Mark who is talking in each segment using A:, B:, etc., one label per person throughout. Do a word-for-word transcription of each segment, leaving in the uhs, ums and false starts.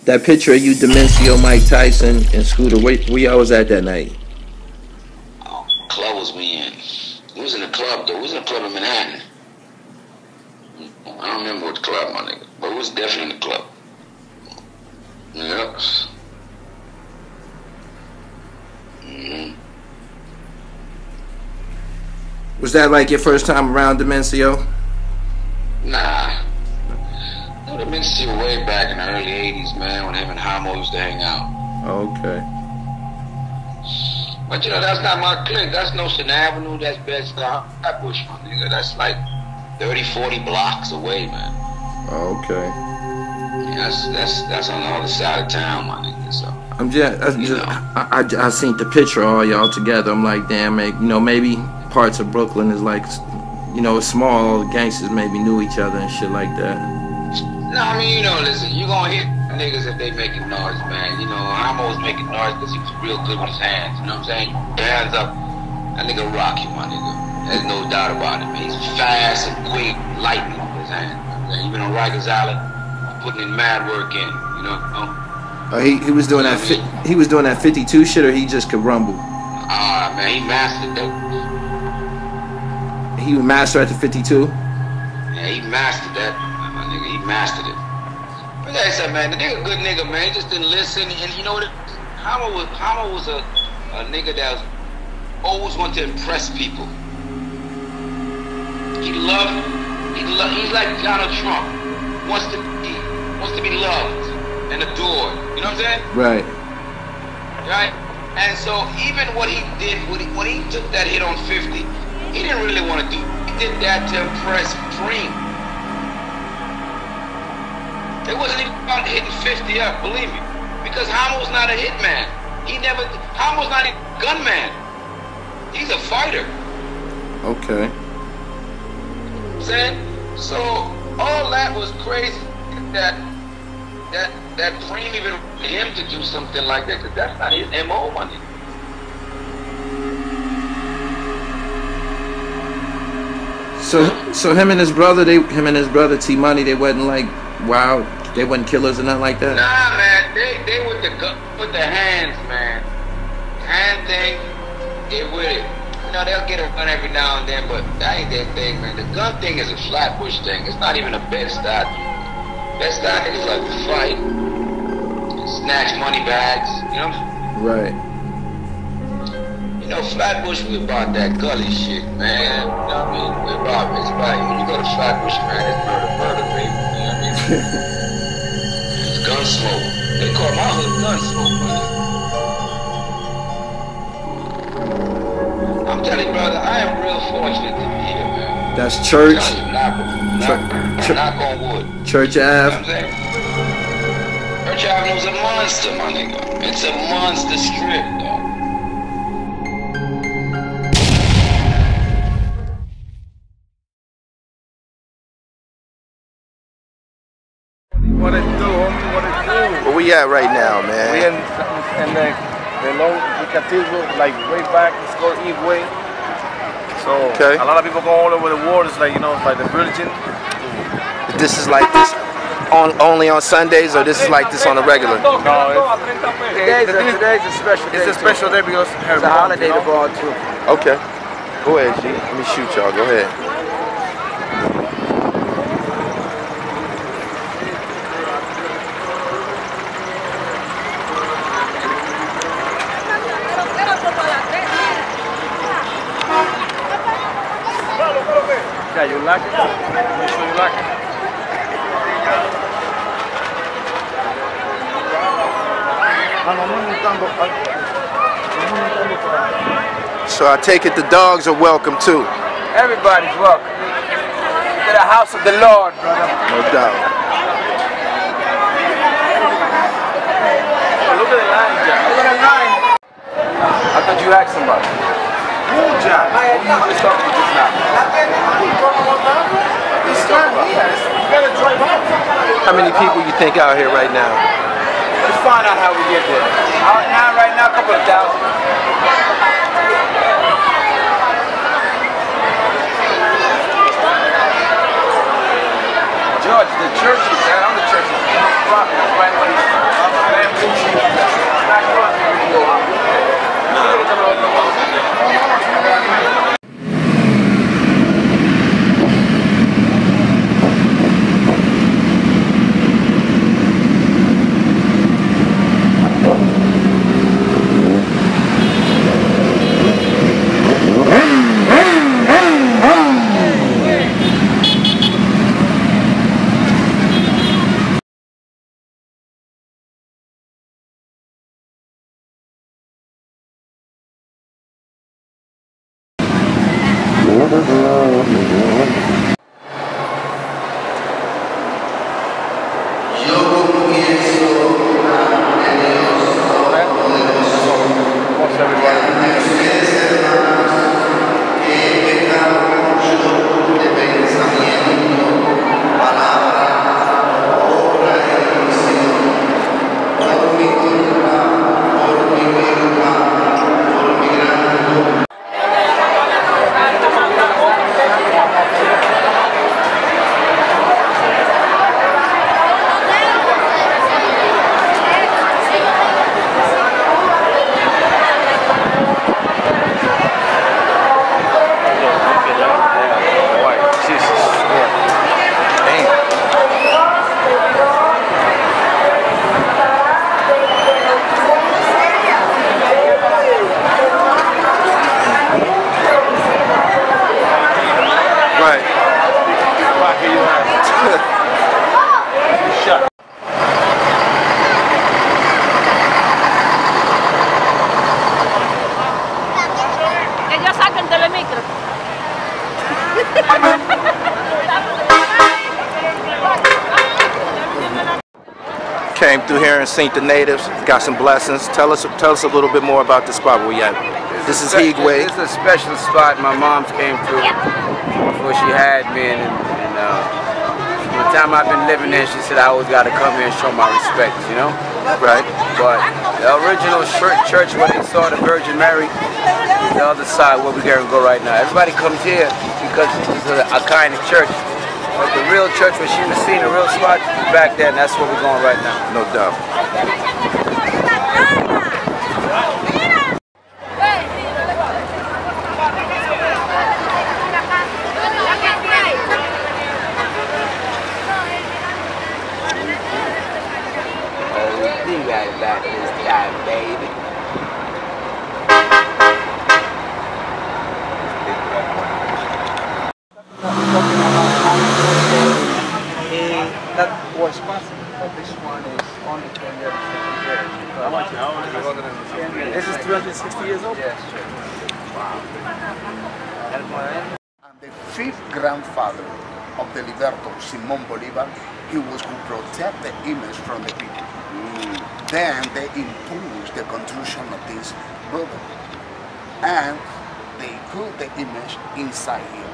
A: That picture of you, Demencio, Mike Tyson, and Scooter, where, where y'all was at that night?
B: Oh, club was we in. We was in the club, though. We was in the club in Manhattan. I don't remember what club, my nigga. But we was definitely in the club. Yep. Mm-hmm.
A: Was that like your first time around Demencio?
B: Nah. No, Demencio way back in the early eighties, man, when him and Hamo used to hang out.
A: Okay.
B: But you know, that's not my clique. That's Notion Avenue. That's Bed-Stuy, Flatbush, my nigga. That's like thirty, forty blocks away, man.
A: Okay.
B: Yeah, that's that's that's on the other side of town, my nigga. So
A: I'm just, I, just I, I, I seen the picture of all y'all together. I'm like, damn, man, you know, maybe parts of Brooklyn is like, you know, it's small. All the gangsters maybe knew each other and shit like that.
B: No, I mean, you know, listen, you gonna hit niggas if they making noise, man. You know, I'm always making noise because he was real good with his hands. You know what I'm saying? You put your hands up, that nigga rock you, my nigga. There's no doubt about it, man. He's fast and quick, lightning with his hands. Man. Even on Rikers Island, putting in mad work in, you know?
A: Uh, he he was doing that fi he was doing that fifty-two shit, or he just could rumble.
B: Ah, man, he mastered that.
A: He would master at the fifty-two.
B: Yeah, he mastered that, my nigga. He mastered it. But like I said, man, the nigga, good nigga, man. He just didn't listen. And you know what? Hamo was Hamo was a, a nigga that was always wanted to impress people. He loved. He loved. He's like Donald Trump. Wants to be wants to be loved and adored. You know what I'm saying?
A: Right.
B: Right. And so even what he did, when he, when he took that hit on fifty, he didn't really want to do. He did that to impress Cream. It wasn't even about hitting fifty up, believe me, because Hamo's not a hitman. He never. Hamo's not a gunman. He's a fighter.
A: Okay.
B: Saying so, all that was crazy. That that that Cream even wanted him to do something like that, because that's not his M O money.
A: So so him and his brother, they him and his brother T Money, they wasn't like wow, they wasn't killers or nothing like that.
B: Nah, man, they they with the gu with the hands, man. Hand thing, get with it. You know, they'll get a gun every now and then, but that ain't their thing, man. The gun thing is a Flatbush thing. It's not even a Bed-Stuy. Bed-Stuy niggas like to fight, snatch money bags, you know?
A: Right.
B: You know, Flatbush, we about that gully shit, man. You know what I mean? We about, it's about, when you go to Flatbush, man, it's murder, murder, baby. You know what I mean? It's gun smoke. They call my hood gun smoke, man. I'm telling you, brother, I am real fortunate to be here, man.
A: That's Church.
B: You, knock, knock,
A: Church,
B: knock on wood.
A: Church
B: You know
A: Ave.
B: what I'm saying? Church Avenue's a monster, my nigga. It's a monster strip, dog.
C: What it do, homie? What it do?
A: Where we at right now, man?
C: We in, in the, the long the cathedral, like way back. It's called Eve Way. So
A: Okay.
C: a lot of people go all over the world. It's like, you know, it's like the Virgin.
A: This is like this on only on Sundays, or this is like this on a regular?
C: No, it's,
D: Today's a, today's a special day.
C: it's a special day because
D: It's a holiday to go out to.
A: Okay. Go ahead, G. Let me shoot y'all. Go ahead.
C: Yeah, you like it? Make sure you like it.
A: So I take it the dogs are welcome too.
D: Everybody's welcome to the house of the Lord, brother.
A: No doubt.
C: Oh, look at the line, Jack.
D: Look at the line.
C: I thought you asked somebody. Who, Jack? Who you just talking to just now?
A: How many people you think out here right now?
D: Let's find out how we get there. Out now, right now, a couple of thousand. George, the church is down. The church is right where
E: came through here and seen the natives, got some blessings. Tell us, tell us a little bit more about the spot where we at. This is Higwe.
D: This is a special spot. My mom's came through before she had me, and, and uh, from the time I've been living there, she said I always got to come here and show my respect, you know?
E: Right.
D: But the original church where they saw the Virgin Mary is the other side where we're going to go right now. Everybody comes here because it's a, a kind of church. But the real church where she was seeing the real spot is back there, and that's where we're going right now.
E: No doubt.
D: About this time, baby. That was possible, but this one is only ten years. How much? This is two hundred sixty years old? Yes, sure. Wow.
F: And the fifth grandfather of the Liberto, Simón Bolívar, he was who protect the image from the people. Mm. Then they imposed the construction of this building, and they put the image inside here.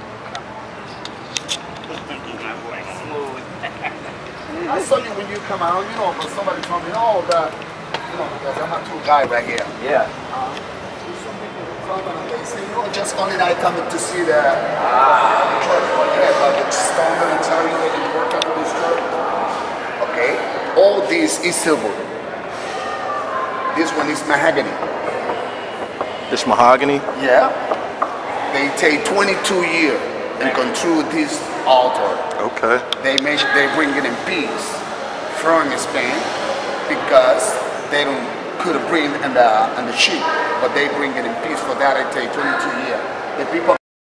F: I saw you when you come out, you know, but somebody told me, oh, that, you know, because I'm a tour guy right here.
D: Yeah.
F: Uh, some people come and they say, oh, just only I come to see the, ah. the church, but yeah, but the stone and telling the importance of this church. Okay, all this is silver. This one is mahogany.
E: This mahogany?
F: Yeah. They take twenty-two years and construct this altar.
E: Okay.
F: They make, they bring it in peace from Spain because they don't could bring in the in the ship, but they bring it in peace. For that, it take twenty-two years. The people.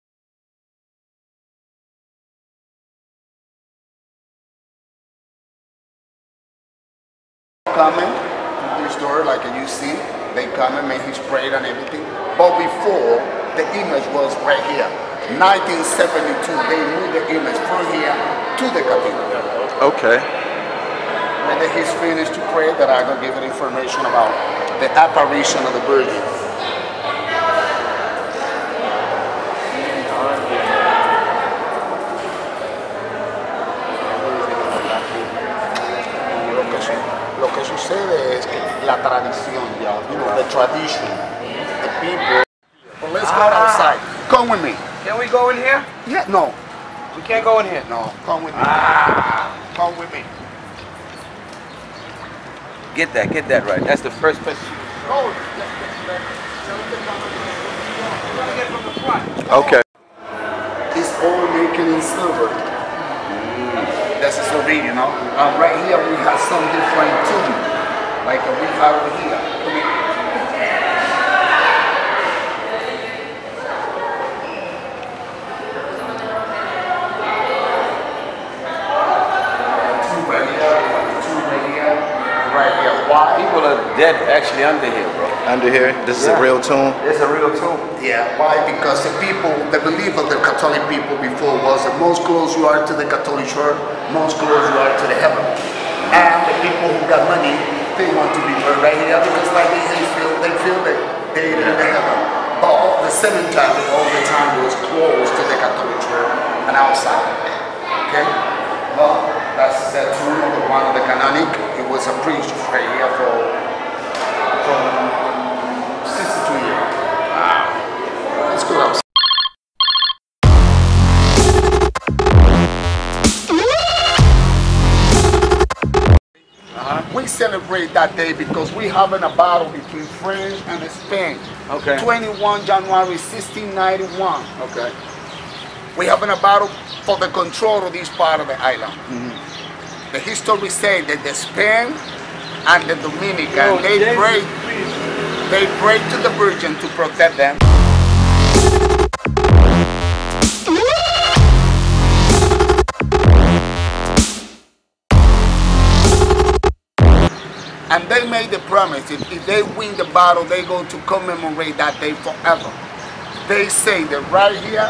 F: Coming to this door, like you see, they come and make his prayer and everything. But before, the image was right here. nineteen seventy-two, they moved the image from here to the cathedral.
E: Okay.
F: And then he's finished to pray that I can give you information about the apparition of the Virgin. Lo que sucede es que la tradición, ya, you know, the tradition, the people. Well, let's go outside. Come with me.
D: Can we go in here?
F: Yeah, no.
D: We can't go in here.
F: No, come with me.
D: Ah.
F: Come with me.
D: Get that, get that right. That's the first place.
F: Oh,
D: Get from the front.
E: Okay.
F: it's all making in silver. Mm. That's a souvenir, you know. And right here we have some different too, like we have over here. Come here.
D: People are dead actually under here, bro.
E: Under here? This is
D: Yeah.
E: a real tomb?
D: It's a real tomb.
F: Yeah, why? Because the people, the belief of the Catholic people before was the most close you are to the Catholic Church, most close you are to the heaven. And the people who got money, they want to be buried right here because like they, they feel they feel that they in the heaven. But all, the cemetery all the time was close to the Catholic Church and outside. Okay? Well, that's the tomb of the one of the canonic. It was a priest right here for from sixty-two years. Wow. Let's go outside. Uh-huh. We celebrate that day because we having a battle between France and Spain.
D: Okay.
F: twenty-first January sixteen ninety-one.
D: Okay.
F: We having a battle for the control of this part of the island.
D: Mm-hmm.
F: The history say that the Spain and the Dominican,
D: Yo,
F: they
D: James,
F: pray,
D: please.
F: they pray to the Virgin to protect them. And they made the promise, if, if they win the battle, they go to commemorate that day forever. They say that right here,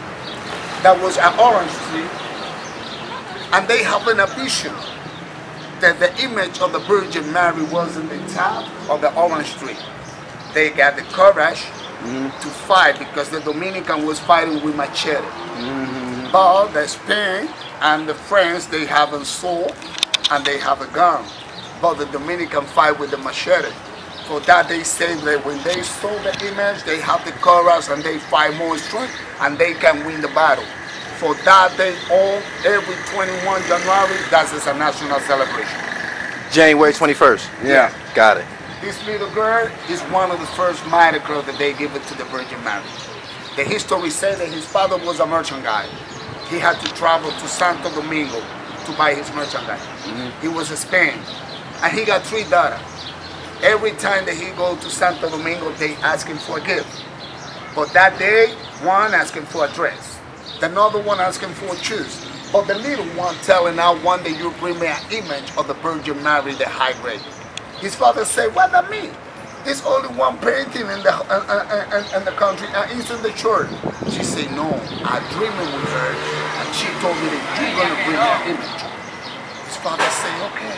F: that was an orange tree, and they have a vision that the image of the Virgin Mary was in the top of the orange tree. They got the courage mm-hmm. to fight because the Dominican was fighting with machete. Mm-hmm. But the Spain and the French, they have a sword and they have a gun. But the Dominican fight with the machete. For that they say that when they saw the image, they have the courage and they fight more strength and they can win the battle. For that they all, every twenty-first of January, that is a national celebration.
E: January twenty-first?
F: Yeah.
E: Got it.
F: This little girl is one of the first miracles that they give it to the Virgin Mary. The history says that his father was a merchant guy. He had to travel to Santo Domingo to buy his merchandise. Mm-hmm. He was in Spain. And he got three daughters. Every time that he go to Santo Domingo, they ask him for a gift. But that day, one asking for a dress. Another one asking for shoes. But the little one telling now one day you bring me an image of the Virgin Mary, the high grade. His father said, what that mean? There's only one painting in the uh, uh, uh, in the country and it's in the church. She said, no, I dreaming with her and she told me that you're gonna bring me an image. His father said, okay.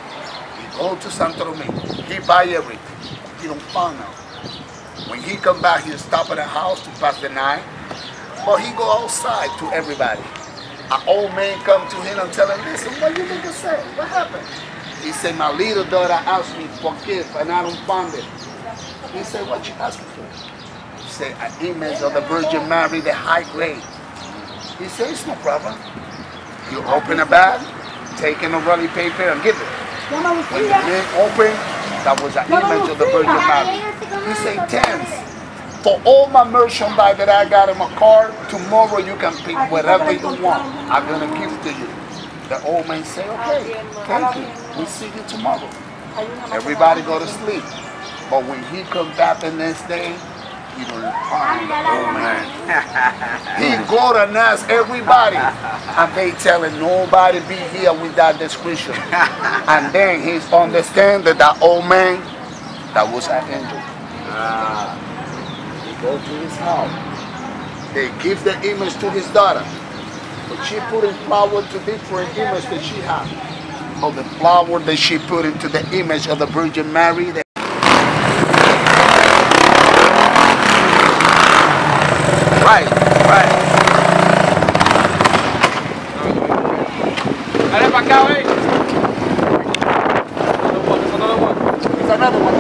F: He go to Santo Domingo. He buy everything. He don't find out. When he come back, he stop at the house to pass the night. But he go outside to everybody. An old man come to him and tell him, listen, what you think to say? What happened? He said, my little daughter asked me for gift and I don't find it. He said, what you asking for? He said, an image of the Virgin Mary, the high grade. He said, it's no problem. You open a bag, take in a rolling paper and give it. When the man opened, that was an image of the Virgin Mary. He said, tens. For all my merchandise that I got in my car, tomorrow you can pick whatever you want. I'm going to give to you. The old man said, okay, thank you. We'll see you tomorrow. Everybody go to sleep. But when he come back the next day, he don't find the old man. He go and ask everybody. And they telling nobody be here with that description. And then he understand that that old man, that was an angel. Ah. Go to his house. They give the image to his daughter. But she put in flower to different image that she had. But the flower that she put into the image of the Virgin Mary. Right, right. Dale para acá, eh. Another one. It's another one.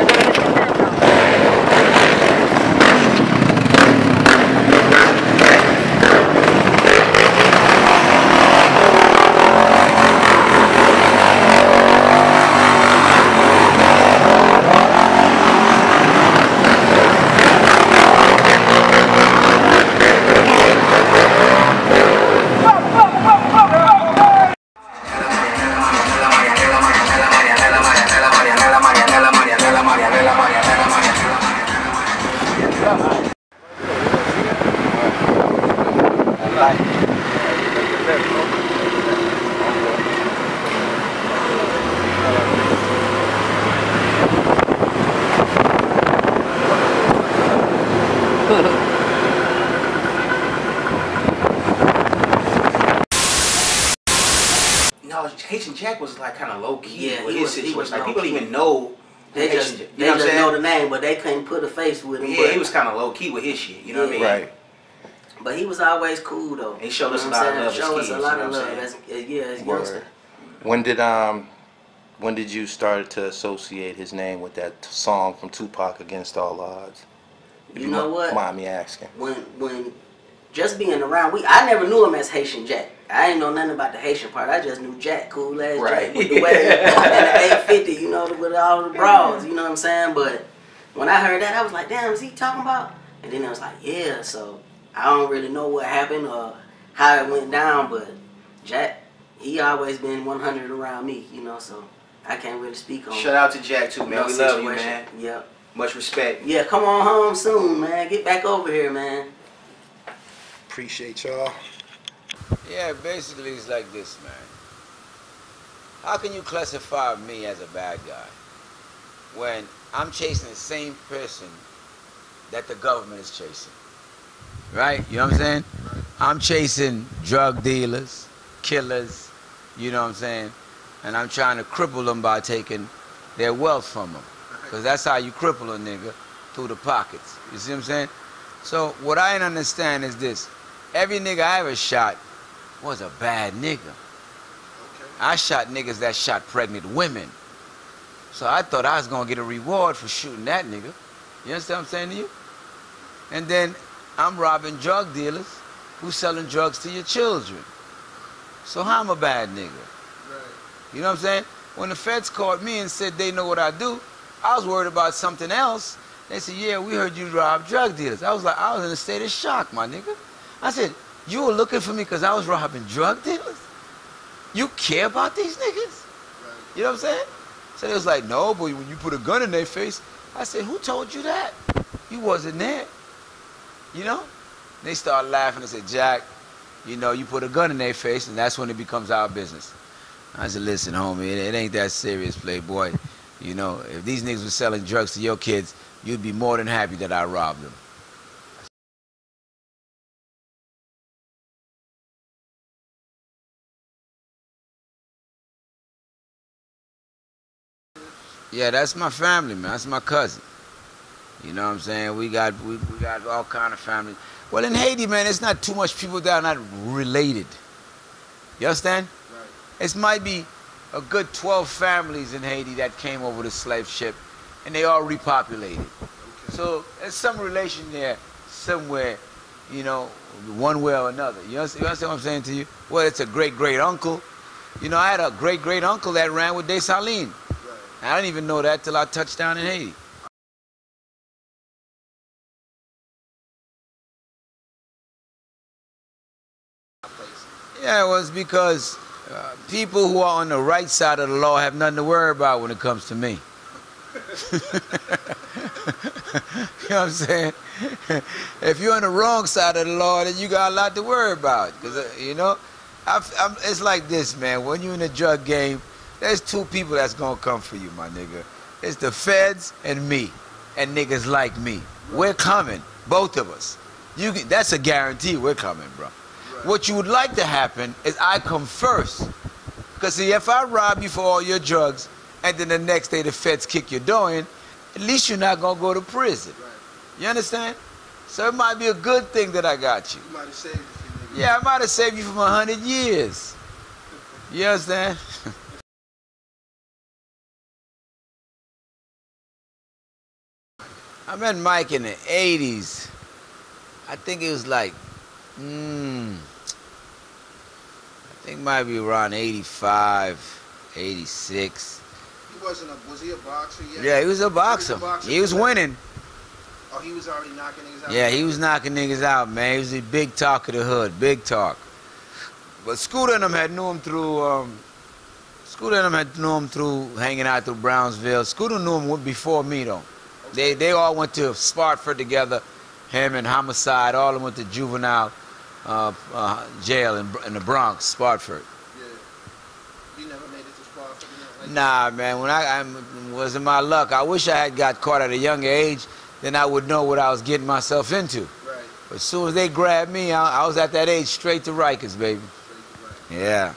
E: No, Haitian Jack was like kind of low key.
G: Yeah,
E: with
G: he
E: his
G: was, he
E: situation.
G: was
E: Like
G: low
E: people
G: key.
E: don't even know.
G: They
E: Haitian
G: just,
E: Jack, you
G: they
E: know what
G: just
E: I'm
G: know
E: saying?
G: the name, but they couldn't put a face with him.
E: Yeah,
G: but,
E: he was kind of low key with his shit. You know what I mean?
G: Right. But he was always cool though.
E: He showed us
G: you
E: a
G: know
E: lot of
G: what I'm
E: love
G: saying?
E: as
G: Showed
E: kids,
G: us a lot
E: you know
G: of
E: what
G: love.
E: I'm
G: As,
E: saying?
G: yeah, as
E: Word.
G: youngster.
H: When did um when did you start to associate his name with that song from Tupac, Against All Odds? If
G: You know
H: mi-
G: what?
H: Mind me asking.
G: When when just being around, we I never knew him as Haitian Jack. I didn't know nothing about the Haitian part. I just knew Jack, cool ass
E: Right.
G: Jack with the way and the eight fifty, you know, with all the bras, you know what I'm saying? But when I heard that, I was like, damn, is he talking about? And then I was like, yeah. So I don't really know what happened or how it went down, but Jack, he always been one hundred around me, you know. So I can't really speak on.
E: Shout out to Jack too, man.
G: no
E: We love you,
G: situation.
E: man.
G: Yep.
E: Much respect.
G: Yeah, come on home soon, man. Get back over here, man.
F: Appreciate y'all.
I: Yeah, basically it's like this, man. How can you classify me as a bad guy when I'm chasing the same person that the government is chasing? Right? You know what I'm saying? I'm chasing drug dealers, killers, you know what I'm saying? and I'm trying to cripple them by taking their wealth from them. Because that's how you cripple a nigga, through the pockets. You see what I'm saying? So what I didn't understand is this. Every nigga I ever shot was a bad nigga. I shot niggas that shot pregnant women. So I thought I was gonna get a reward for shooting that nigga. You understand what I'm saying to you? And then I'm robbing drug dealers who selling drugs to your children. So how I'm a bad nigga? Right. You know what I'm saying? When the feds caught me and said they know what I do, I was worried about something else. They said, yeah, we heard you rob drug dealers. I was like, I was in a state of shock, my nigga. I said, you were looking for me because I was robbing drug dealers? You care about these niggas? Right. You know what I'm saying? So they was like, no, but when you put a gun in their face, I said, who told you that? You wasn't there. You know? They started laughing and said, Jack, you know, you put a gun in their face and that's when it becomes our business. I said, listen, homie, it, it ain't that serious, playboy. You know, if these niggas were selling drugs to your kids, you'd be more than happy that I robbed them. Yeah, that's my family, man. That's my cousin. You know what I'm saying? We got we, we got all kind of family. Well, in Haiti, man, it's not too much people that are not related. You understand? Right. It might be a good twelve families in Haiti that came over the slave ship, and they all repopulated. Okay. So there's some relation there somewhere, you know, one way or another. You understand, you understand what I'm saying to you? Well, it's a great-great-uncle. You know, I had a great-great-uncle that ran with Dessalines. Right. I didn't even know that till I touched down in Haiti. Yeah, it was because uh, people who are on the right side of the law have nothing to worry about when it comes to me. You know what I'm saying? If you're on the wrong side of the law, then you got a lot to worry about. Because, uh, you know, I've, I'm, it's like this, man. When you're in the drug game, there's two people that's going to come for you, my nigga. It's the feds and me, and niggas like me. We're coming, both of us. You can, that's a guarantee we're coming, bro. What you would like to happen is I come first. Because see, if I rob you for all your drugs and then the next day the feds kick your door in, at least you're not going to go to prison. Right. You understand? So it might be a good thing that I got you. You might have saved you. Yeah, I might have saved you from a hundred years. You understand? I met Mike in the eighties. I think it was like, hmm, I think it might be around eighty-five, eighty-six.
E: He wasn't a, was he a boxer yet?
I: Yeah, he was a boxer. He was, a boxer. He was winning.
E: Oh, he was already knocking niggas out?
I: Yeah, he was knocking niggas out, man. He was a big talk of the hood, big talk. But Scooter and them had knew him through, um, Scooter and them had knew him through hanging out through Brownsville. Scooter knew him before me, though. Okay. They, they all went to Spartford together. Him and Homicide, all of them went to juvenile uh, uh, jail in, in the Bronx, Spartford.
E: Yeah. You never made it to Spartford? Like
I: nah, man. When I, I wasn't my luck. I wish I had got caught at a younger age. Then I would know what I was getting myself into. Right. But as soon as they grabbed me, I, I was at that age straight to Rikers, baby. Straight to Rikers. Yeah.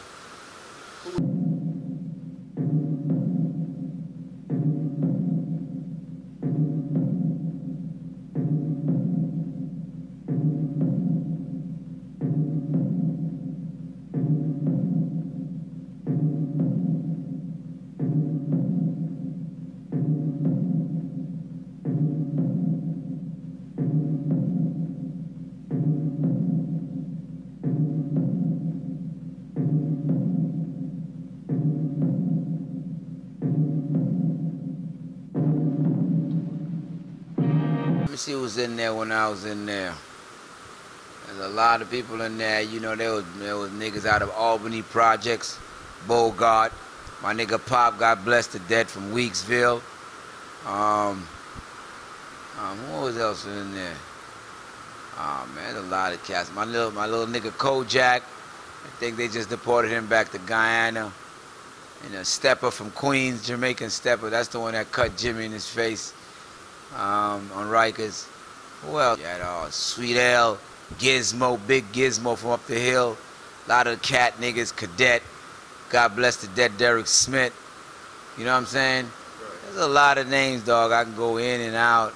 I: See who was in there when I was in there. There's a lot of people in there. You know, there was, there was niggas out of Albany Projects, Bogart. My nigga Pop got blessed to death from Weeksville. Um, um, who was else in there? Oh man, there's a lot of cats. My little, my little nigga Kojak. I think they just deported him back to Guyana. And a stepper from Queens, Jamaican stepper. That's the one that cut Jimmy in his face. Um, on Rikers. Who else? You had uh, Sweet L, Gizmo, Big Gizmo from up the hill. A lot of the cat niggas, Cadet. God bless the dead Derek Smith. You know what I'm saying? There's a lot of names, dog. I can go in and out.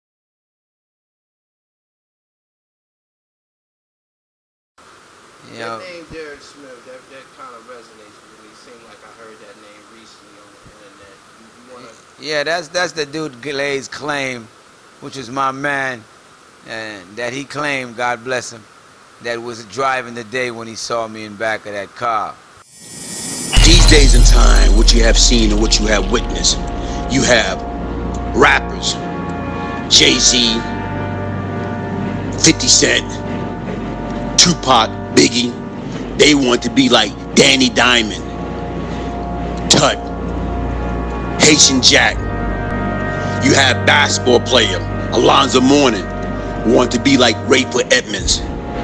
I: You know,
H: that name Derek Smith, that, that kind of resonates with me. It seemed like I heard that name recently on the internet. You, you wanna...
I: Yeah, that's that's the dude Glaze claimed, which is my man, and that he claimed, God bless him, that was driving the day when he saw me in back of that car.
J: These days and time, what you have seen and what you have witnessed, you have rappers, Jay-Z, fifty Cent, Tupac, Biggie. They want to be like Danny Diamond, Tut, Haitian Jack. You have basketball player Alonzo Mourning, want to be like Rayford Edmonds.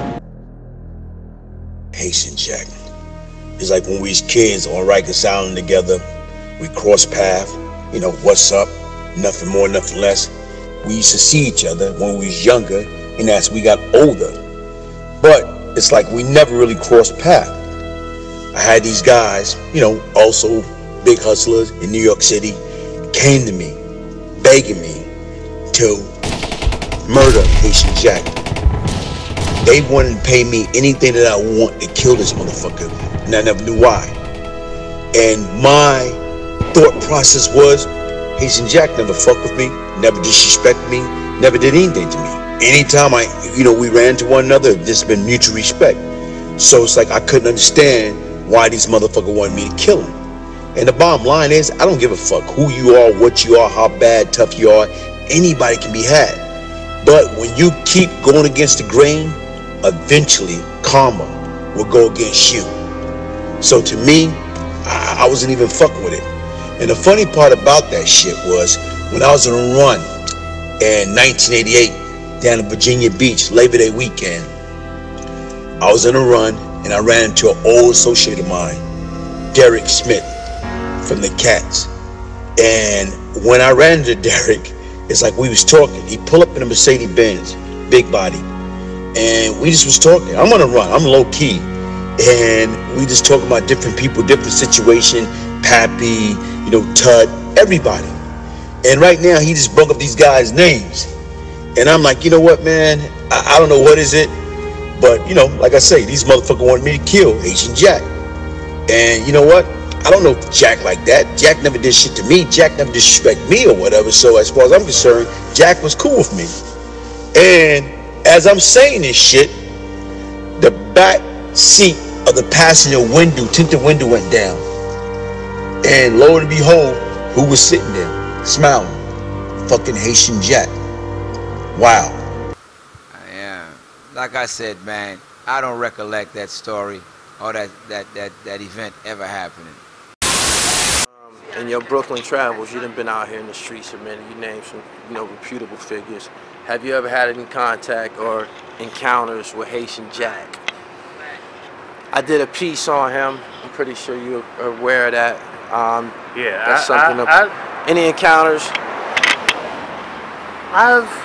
J: Haitian Jack. It's like when we was kids on Rikers Island together, we cross path, you know, what's up, nothing more, nothing less. We used to see each other when we was younger, and as we got older. But it's like we never really crossed path. I had these guys, you know, also big hustlers in New York City, came to me, begging me to murder Haitian Jack. They wanted to pay me anything that I want to kill this motherfucker, and I never knew why. And my thought process was, Haitian Jack never fucked with me, never disrespected me, never did anything to me. Anytime I, you know, we ran into one another, there's been mutual respect. So it's like I couldn't understand why these motherfuckers wanted me to kill him. And the bottom line is, I don't give a fuck who you are, what you are, how bad, tough you are. Anybody can be had. But when you keep going against the grain, eventually karma will go against you. So to me, I, I wasn't even fucking with it. And the funny part about that shit was, when I was on a run in nineteen eighty-eight, down in Virginia Beach, Labor Day weekend, I was on a run and I ran into an old associate of mine, Derek Smith from the Cats. And when I ran into Derek, it's like we was talking. He pulled up in a Mercedes Benz, big body, and we just was talking. I'm on a run, I'm low key, and we just talking about different people, different situation, Pappy, you know, Tut, everybody. And right now he just broke up these guys' names. And I'm like, you know what, man? I, I don't know what is it, but you know, like I say, these motherfuckers wanted me to kill Haitian Jack. And you know what? I don't know Jack like that. Jack never did shit to me. Jack never disrespected me or whatever. So as far as I'm concerned, Jack was cool with me. And as I'm saying this shit, the back seat of the passenger window, tinted window went down. And lo and behold, who was sitting there smiling? Fucking Haitian Jack. Wow.
I: Yeah, like I said, man, I don't recollect that story or that that that that event ever happening.
H: Um, in your Brooklyn travels, you done been out here in the streets a minute. You named some, you know, reputable figures. Have you ever had any contact or encounters with Haitian Jack? I did a piece on him. I'm pretty sure you're aware of that. Um,
E: yeah,
H: that's
E: I,
H: something.
E: I,
H: of,
E: I,
H: any encounters?
E: I've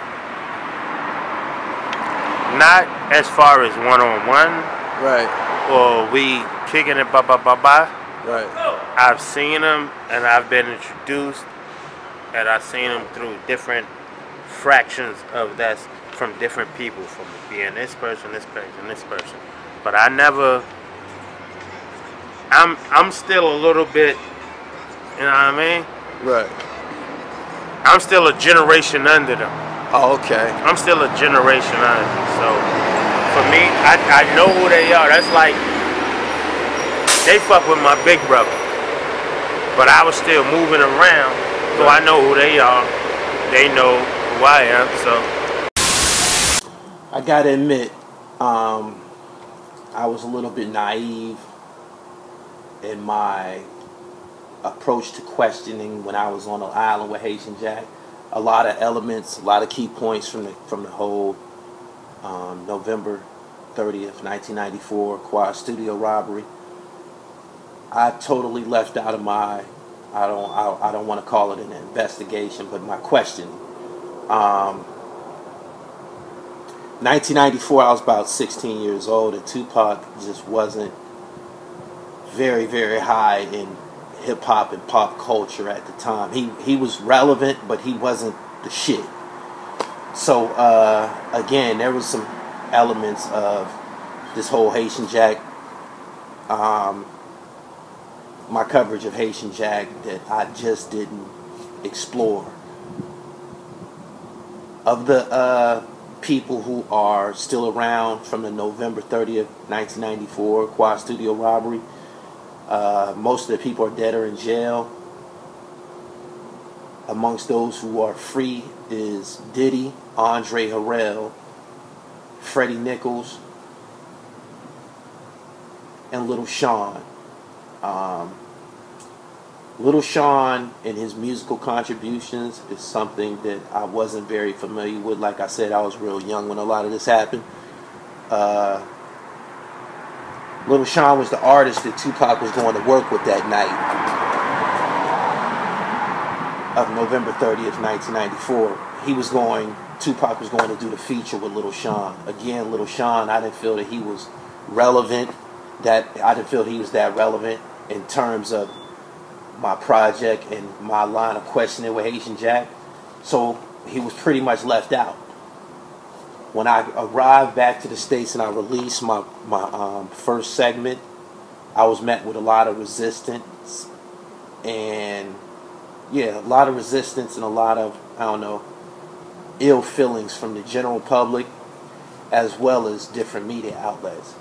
E: not as far as one-on-one,
H: right?
E: Or we kicking it, ba ba ba ba.
H: Right.
E: I've seen them, and I've been introduced, and I've seen them through different fractions of that from different people, from being this person, this person, this person. But I never. I'm I'm still a little bit, you know what I mean?
H: Right.
E: I'm still a generation under them.
H: Oh, okay.
E: I'm still a generation under them. So for me, I, I know who they are. That's like, they fuck with my big brother. But I was still moving around, so I know who they are. They know who I am, so.
K: I gotta admit, um, I was a little bit naive in my approach to questioning when I was on the island with Haitian Jack. A lot of elements, a lot of key points from the from the whole um, November thirtieth, nineteen ninety-four Quad Studio robbery. I totally left out of my, I don't, I, I don't want to call it an investigation, but my questioning. Um, nineteen ninety-four, I was about sixteen years old, and Tupac just wasn't very, very high in hip hop and pop culture at the time. He he was relevant, but he wasn't the shit. So uh, again, there was some elements of this whole Haitian Jack, um, my coverage of Haitian Jack that I just didn't explore. Of the uh, people who are still around from the November thirtieth, nineteen ninety-four Quad Studio robbery, uh, most of the people are dead or in jail. Amongst those who are free is Diddy, Andre Harrell, Freddie Nichols, and Little Sean. Um, Little Sean and his musical contributions is something that I wasn't very familiar with. Like I said, I was real young when a lot of this happened. Uh, Little Sean was the artist that Tupac was going to work with that night of November thirtieth, nineteen ninety-four. He was going, Tupac was going to do the feature with Little Sean. Again, Little Sean, I didn't feel that he was relevant, that I didn't feel he was that relevant in terms of my project and my line of questioning with Haitian Jack. So he was pretty much left out. When I arrived back to the States and I released my, my um, first segment, I was met with a lot of resistance and yeah, a lot of resistance and a lot of, I don't know, ill feelings from the general public as well as different media outlets.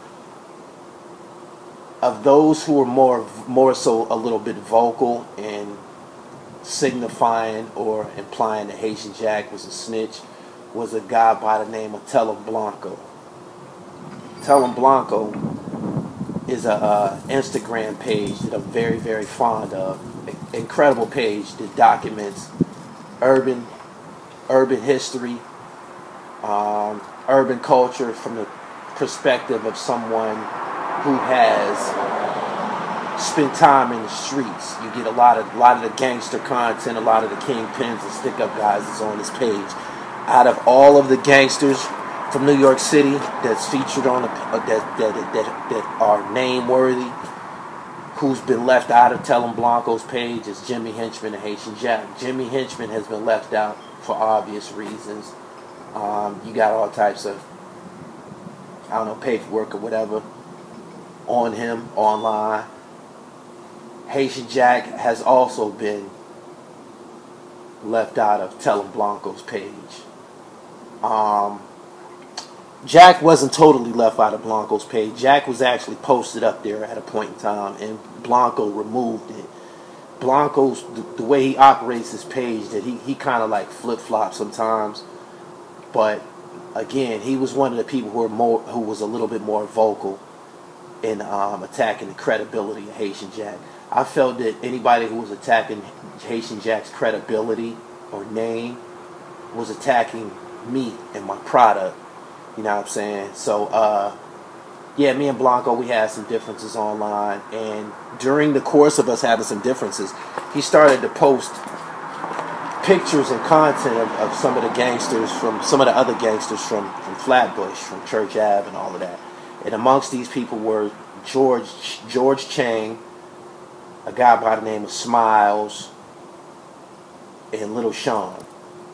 K: Of those who were more more so a little bit vocal and signifying or implying that Haitian Jack was a snitch was a guy by the name of Telem Blanco. Telem Blanco is a uh, Instagram page that I'm very, very fond of. An incredible page that documents urban urban history, um, urban culture from the perspective of someone who has spent time in the streets. You get a lot of a lot of the gangster content, a lot of the kingpins and stick-up guys that's on this page. Out of all of the gangsters from New York City that's featured on the, uh, that, that that that are name-worthy, who's been left out of Telem Blanco's page is Jimmy Henchman and Haitian Jack. Jimmy Henchman has been left out for obvious reasons. Um, you got all types of, I don't know, paperwork or whatever on him online. Haitian Jack has also been left out of Telem Blanco's page. Um, Jack wasn't totally left out of Blanco's page. Jack was actually posted up there at a point in time, and Blanco removed it. Blanco's, the, the way he operates his page, that he, he kind of like flip-flops sometimes. But again, he was one of the people who were more, who was a little bit more vocal in um, attacking the credibility of Haitian Jack. I felt that anybody who was attacking Haitian Jack's credibility or name was attacking me and my product. You know what I'm saying? So, uh, yeah, me and Blanco, we had some differences online. And during the course of us having some differences, he started to post pictures and content of, of some of the gangsters, from some of the other gangsters from, from Flatbush, from Church Ave and all of that. And amongst these people were George George Chang, a guy by the name of Smiles, and Little Sean.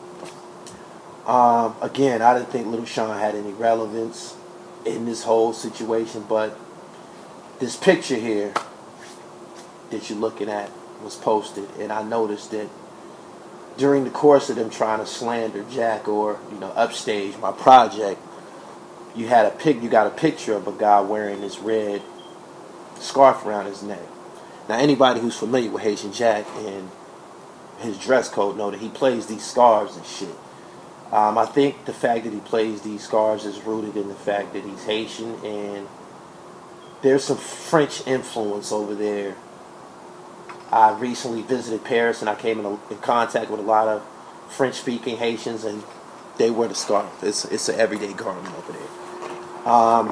K: Um, again, I didn't think Little Sean had any relevance in this whole situation, but this picture here that you're looking at was posted, and I noticed that during the course of them trying to slander Jack or, you know, upstage my project, you had a pic, you got a picture of a guy wearing this red scarf around his neck. Now, anybody who's familiar with Haitian Jack and his dress code know that he plays these scarves and shit. Um, I think the fact that he plays these scarves is rooted in the fact that he's Haitian, and there's some French influence over there. I recently visited Paris, and I came in, a, in contact with a lot of French-speaking Haitians, and they wear the scarf. It's it's an everyday garment over there. Um,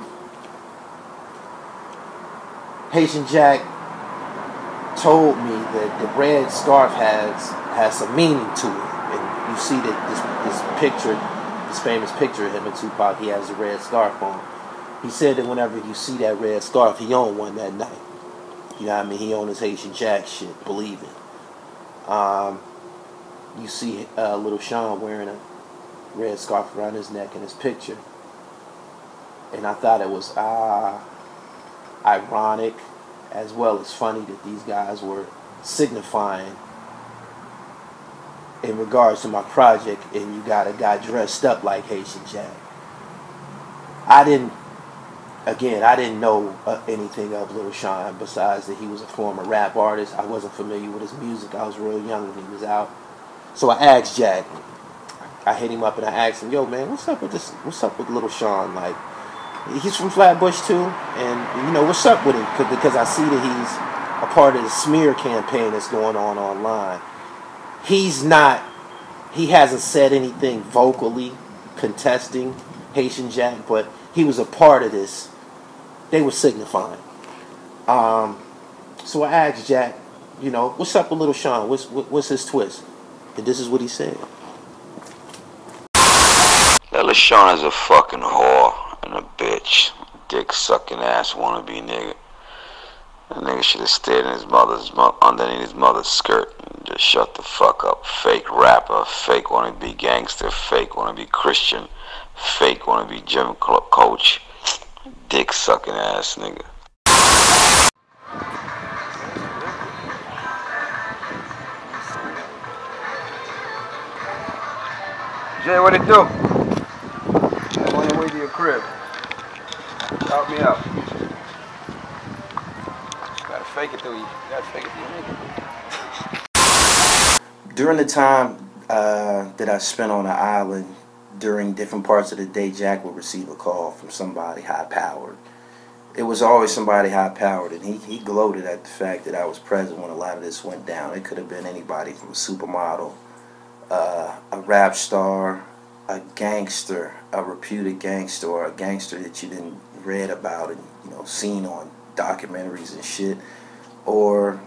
K: Haitian Jack told me that the red scarf has has some meaning to it. And you see that this this picture, this famous picture of him and Tupac, he has a red scarf on. He said that whenever you see that red scarf, he owned one that night. You know what I mean? He on his Haitian Jack shit, believe it. Um, you see uh, Little Sean wearing a red scarf around his neck in his picture. And I thought it was uh, ironic as well as funny that these guys were signifying in regards to my project, and you got a guy dressed up like Haitian Jack. I didn't, again, I didn't know uh, anything of Little Sean besides that he was a former rap artist. I wasn't familiar with his music. I was real young when he was out. So I asked Jack, I hit him up and I asked him, yo man, what's up with this, what's up with Little Sean? Like, he's from Flatbush too, and you know, what's up with him? Because I see that he's a part of the smear campaign that's going on online. He's not, he hasn't said anything vocally contesting Haitian Jack, but he was a part of this. They were signifying. Um, so I asked Jack, you know, what's up with Little Sean? What's, what's his twist? And this is what he said.
L: Little Sean is a fucking whore and a bitch. Dick sucking ass wannabe nigga. That nigga should have stayed in his mother's underneath his mother's skirt and just shut the fuck up. Fake rapper, fake wanna be gangster, fake wanna be Christian, fake wanna be gym coach. Dick sucking ass nigga.
D: Jay, what it do? I'm on your way to your crib. Help me out. Gotta fake it till you. Gotta fake it till you make it.
K: During the time uh, that I spent on the island, during different parts of the day, Jack would receive a call from somebody high-powered. It was always somebody high-powered, and he, he gloated at the fact that I was present when a lot of this went down. It could have been anybody from a supermodel, uh, a rap star, a gangster, a reputed gangster, or a gangster that you didn't read about and, you know, seen on documentaries and shit, or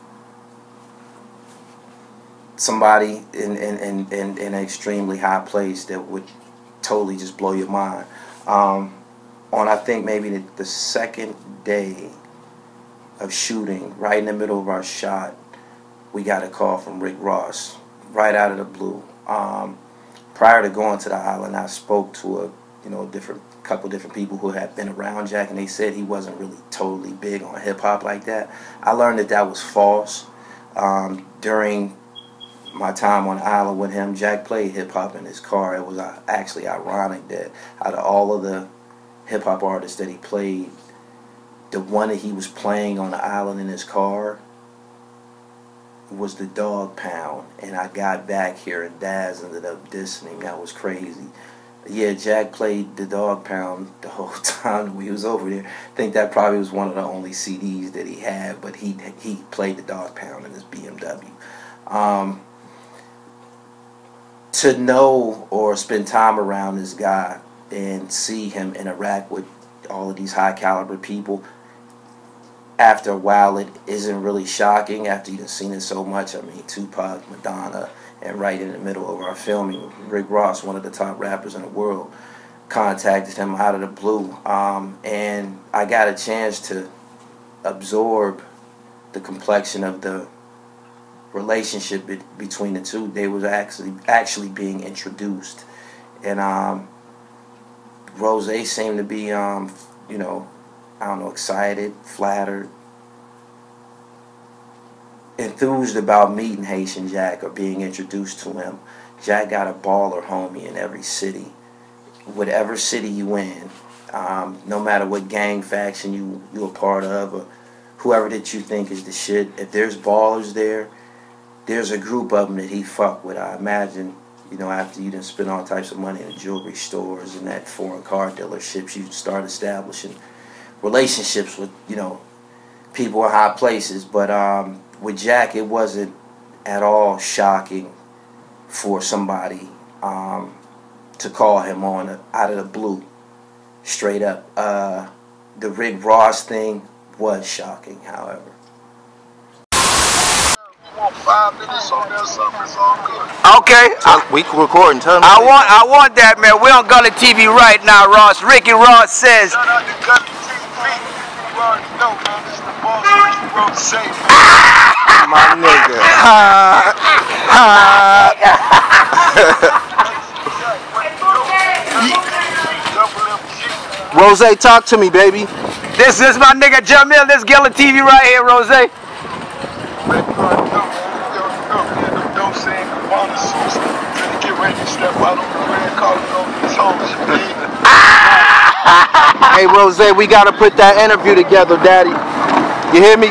K: somebody in in, in, in in an extremely high place that would totally just blow your mind. Um, on I think maybe the, the second day of shooting, right in the middle of our shot, we got a call from Rick Ross, right out of the blue. Um, prior to going to the island, I spoke to a you know different couple different people who had been around Jack, and they said he wasn't really totally big on hip hop like that. I learned that that was false. Um, during my time on the island with him, Jack played hip hop in his car. It was uh, actually ironic that out of all of the hip hop artists that he played, the one that he was playing on the island in his car was the Dog Pound. And I got back here and Daz ended up dissing him. That was crazy. Yeah, Jack played the Dog Pound the whole time we was over there. I think that probably was one of the only C Ds that he had, but he he played the Dog Pound in his B M W. Um, to know or spend time around this guy and see him interact with all of these high caliber people, after a while it isn't really shocking after you've seen it so much. I mean, Tupac, Madonna, and right in the middle of our filming, Rick Ross, one of the top rappers in the world, contacted him out of the blue. Um, and I got a chance to absorb the complexion of the relationship be between the two. They was actually actually being introduced. And um, Rose seemed to be, um, you know, I don't know, excited, flattered, enthused about meeting Haitian Jack or being introduced to him. Jack got a baller homie in every city. Whatever city you in, um, no matter what gang faction you, you're a part of or whoever that you think is the shit, if there's ballers there, there's a group of them that he fuck with. I imagine, you know, after you done spend all types of money in the jewelry stores and that foreign car dealerships, you start establishing relationships with, you know, people in high places. But um, with Jack, it wasn't at all shocking for somebody um, to call him on a, out of the blue, straight up. Uh, the Rick Ross thing was shocking, however.
F: Five minutes on there, something, it's all good.
D: Okay.
K: I, we can record and tell him.
D: I want, I want that, man. We're on Gully T V right now, Ross. Ricky Ross says.
F: Shout out to Gully T V. You already know, man. This is the boss.
M: My nigga. Rose, talk to me, baby.
D: This is my nigga Jamil. This Gilla T V right here, Rose.
M: Hey, Rose, we gotta put that interview together, Daddy. You hear me?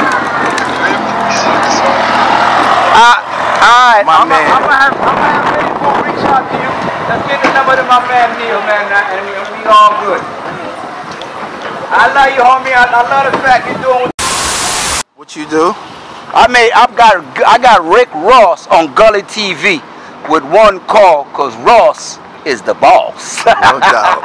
D: Uh, Alright,
M: my
D: I'm
M: man.
D: I'm gonna have, I'm gonna have people reach out to you. Let's get the number to my man Neil, man, and we all good. I love you, homie. I, I love the fact you're doing what
M: What you do?
D: I made, I've got, I got Rick Ross on Gully T V with one call, cause Ross is the boss.
M: No doubt.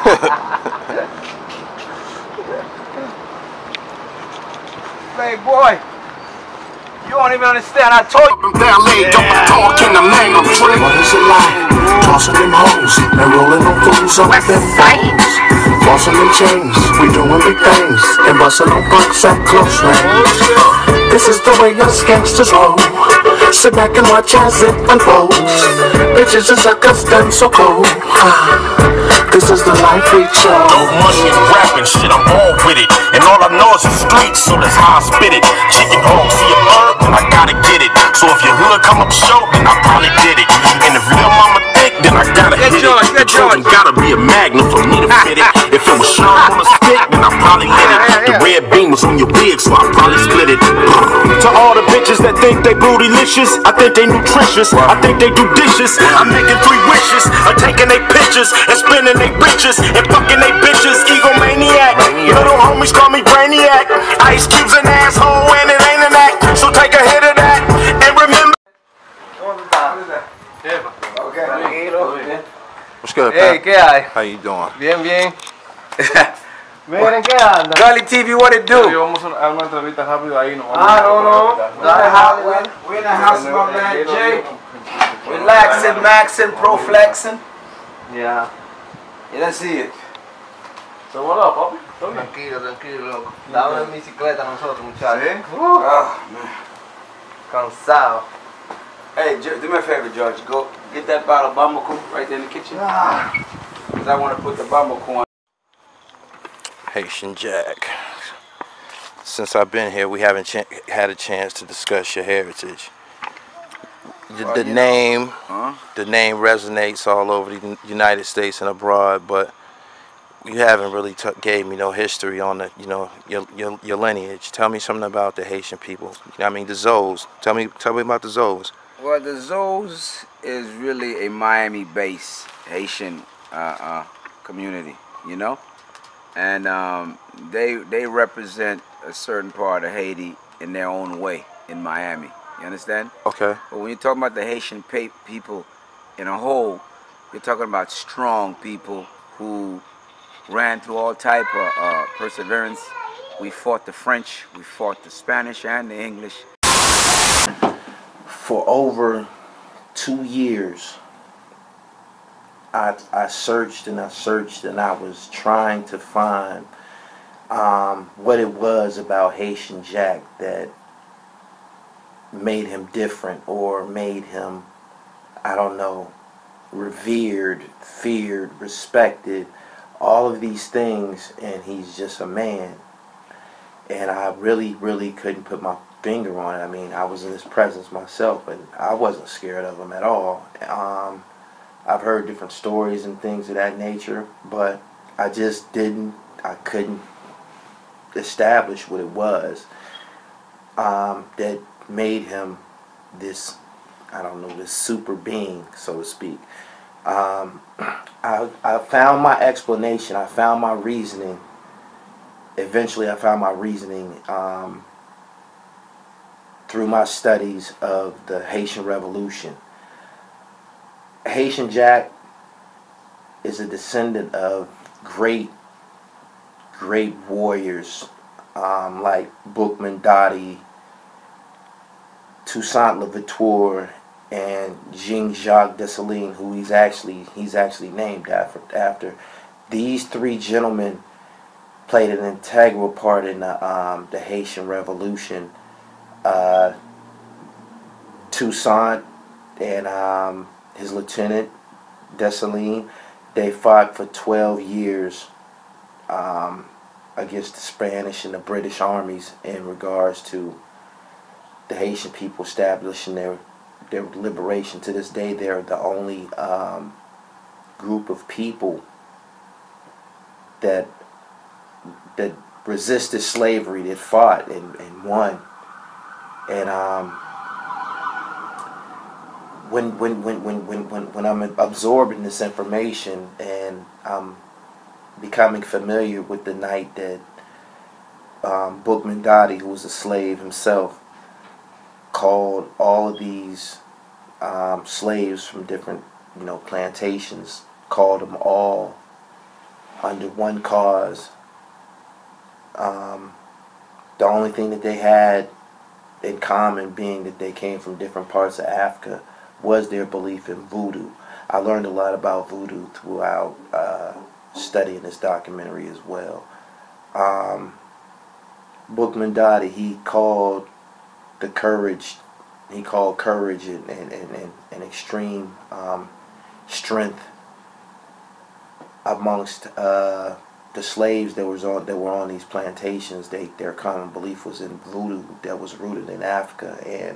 D: Hey boy, you don't even understand. I told you.
N: Ballet, don't talk in the name of free. What is it like? Tossing them hoes and rolling on fools up them phones. Flossing them chains, we doing big things. And busting on bucks at close range. This is the way us gangsters roll. Sit back and watch as it unfolds. Bitches and suckers done so cold. This is the life we chose.
O: No money and rapping, shit, I'm all with it. And all I know is the streets, so that's how I spit it. Chicken home, see a bird, then I gotta get it. So if your hood come up short, then I probably did it. And if little mama thick, then I gotta hit it. The children gotta be a magnet for me to fit it. If it was sharp on a stick, then I probably lit it. The red beam was on your wig, so I probably split it.
N: To all the bitches that think they bootylicious, I think they nutritious, I think they do dishes. I'm making three wishes of taking they pictures and spending they riches and fucking they bitches. Egomaniac, little homies call me Brainiac. Ice Cube's an asshole and it ain't an act, so take a hit of that and remember.
M: What's good,
D: Hey,
M: Pat?
D: ¿qué hay?
M: How you doing?
C: Bien, bien. Miren, ¿qué anda?
D: Gully T V, what it do?
C: Sí, vamos a una entrevista rápido ahí. No,
D: Ah, no, no. We're, we're in the house of my man Jay. Relaxing, maxing, pro-flexing.
C: Yeah.
D: Yeah, let's see it.
C: So what up, papi?
D: Tranquilo, tranquilo, loco. Dame en bicicleta nosotros, muchachos.
C: ¿Sí?
D: Ah, man. Cansado. Hey, do me a favor, George. Go get that bottle of Bambaku right there in the kitchen. Because I want to put the Bambaku on.
K: Haitian Jack. Since I've been here, we haven't ch had a chance to discuss your heritage. The,
I: Well,
K: the
I: you
K: name,
I: know, huh?
K: the name resonates all over the United States and abroad, but you haven't really t gave me no history on the, you know, your, your your lineage. Tell me something about the Haitian people. I mean, the Zoes. Tell me, tell me about the Zoes.
I: Well, the Zoes is really a Miami-based Haitian uh, uh, community, you know, and um, they they represent a certain part of Haiti in their own way in Miami. You understand?
K: Okay.
I: But when you're talking about the Haitian pe people in a whole, you're talking about strong people who ran through all type of uh, perseverance. We fought the French, we fought the Spanish and the English.
K: For over two years, I, I searched and I searched and I was trying to find um, what it was about Haitian Jack that made him different or made him, I don't know, revered, feared, respected, all of these things, and he's just a man. And I really, really couldn't put my finger on it. I mean, I was in his presence myself, and I wasn't scared of him at all. Um, I've heard different stories and things of that nature, but I just didn't, I couldn't establish what it was um, that made him this, I don't know, this super being, so to speak. Um, I, I found my explanation, I found my reasoning. Eventually I found my reasoning um, through my studies of the Haitian Revolution. Haitian Jack is a descendant of great, great warriors um, like Boukman Dadi, Toussaint Louverture, and Jean-Jacques Dessalines, who he's actually he's actually named after. After these three gentlemen played an integral part in the, um, the Haitian Revolution. Uh, Toussaint and um, his lieutenant, Dessalines, they fought for twelve years um, against the Spanish and the British armies in regards to the Haitian people establishing their, their liberation. To this day, they're the only um, group of people that that resisted slavery, that fought and, and won. And um, when when when when when when when I'm absorbing this information and I'm becoming familiar with the night that um, Boukman Dadi, who was a slave himself, called all of these um, slaves from different, you know, plantations, called them all under one cause. Um, the only thing that they had in common being that they came from different parts of Africa was their belief in voodoo. I learned a lot about voodoo throughout uh, studying this documentary as well. Um, Boukman Dadi, he called the courage, he called courage and, and, and, and, and extreme um, strength amongst uh, the slaves that was on that were on these plantations. They their common belief was in voodoo that was rooted in Africa, and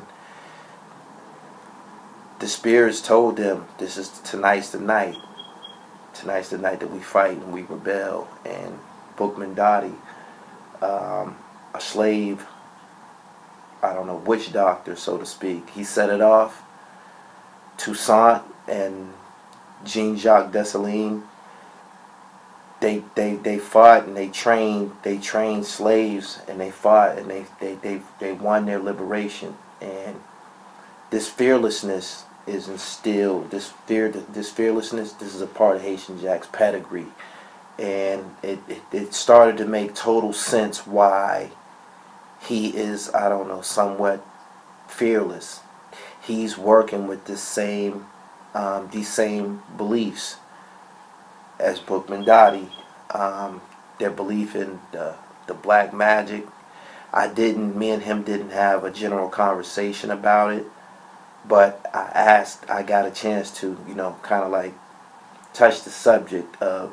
K: the spirits told them, "This is tonight's the night. Tonight's the night that we fight and we rebel." And Boukman Dadi, um, a slave, I don't know, witch doctor, so to speak, he set it off. Toussaint and Jean-Jacques Dessalines, They, they they fought and they trained they trained slaves, and they fought and they, they, they, they won their liberation. And this fearlessness is instilled, this fear this fearlessness, this is a part of Haitian Jack's pedigree. And it, it, it started to make total sense why he is, I don't know, somewhat fearless. He's working with the same um, these same beliefs as Boukman Dadi, um, their belief in the, the black magic. I didn't, me and him didn't have a general conversation about it, but I asked, I got a chance to, you know, kind of like touch the subject of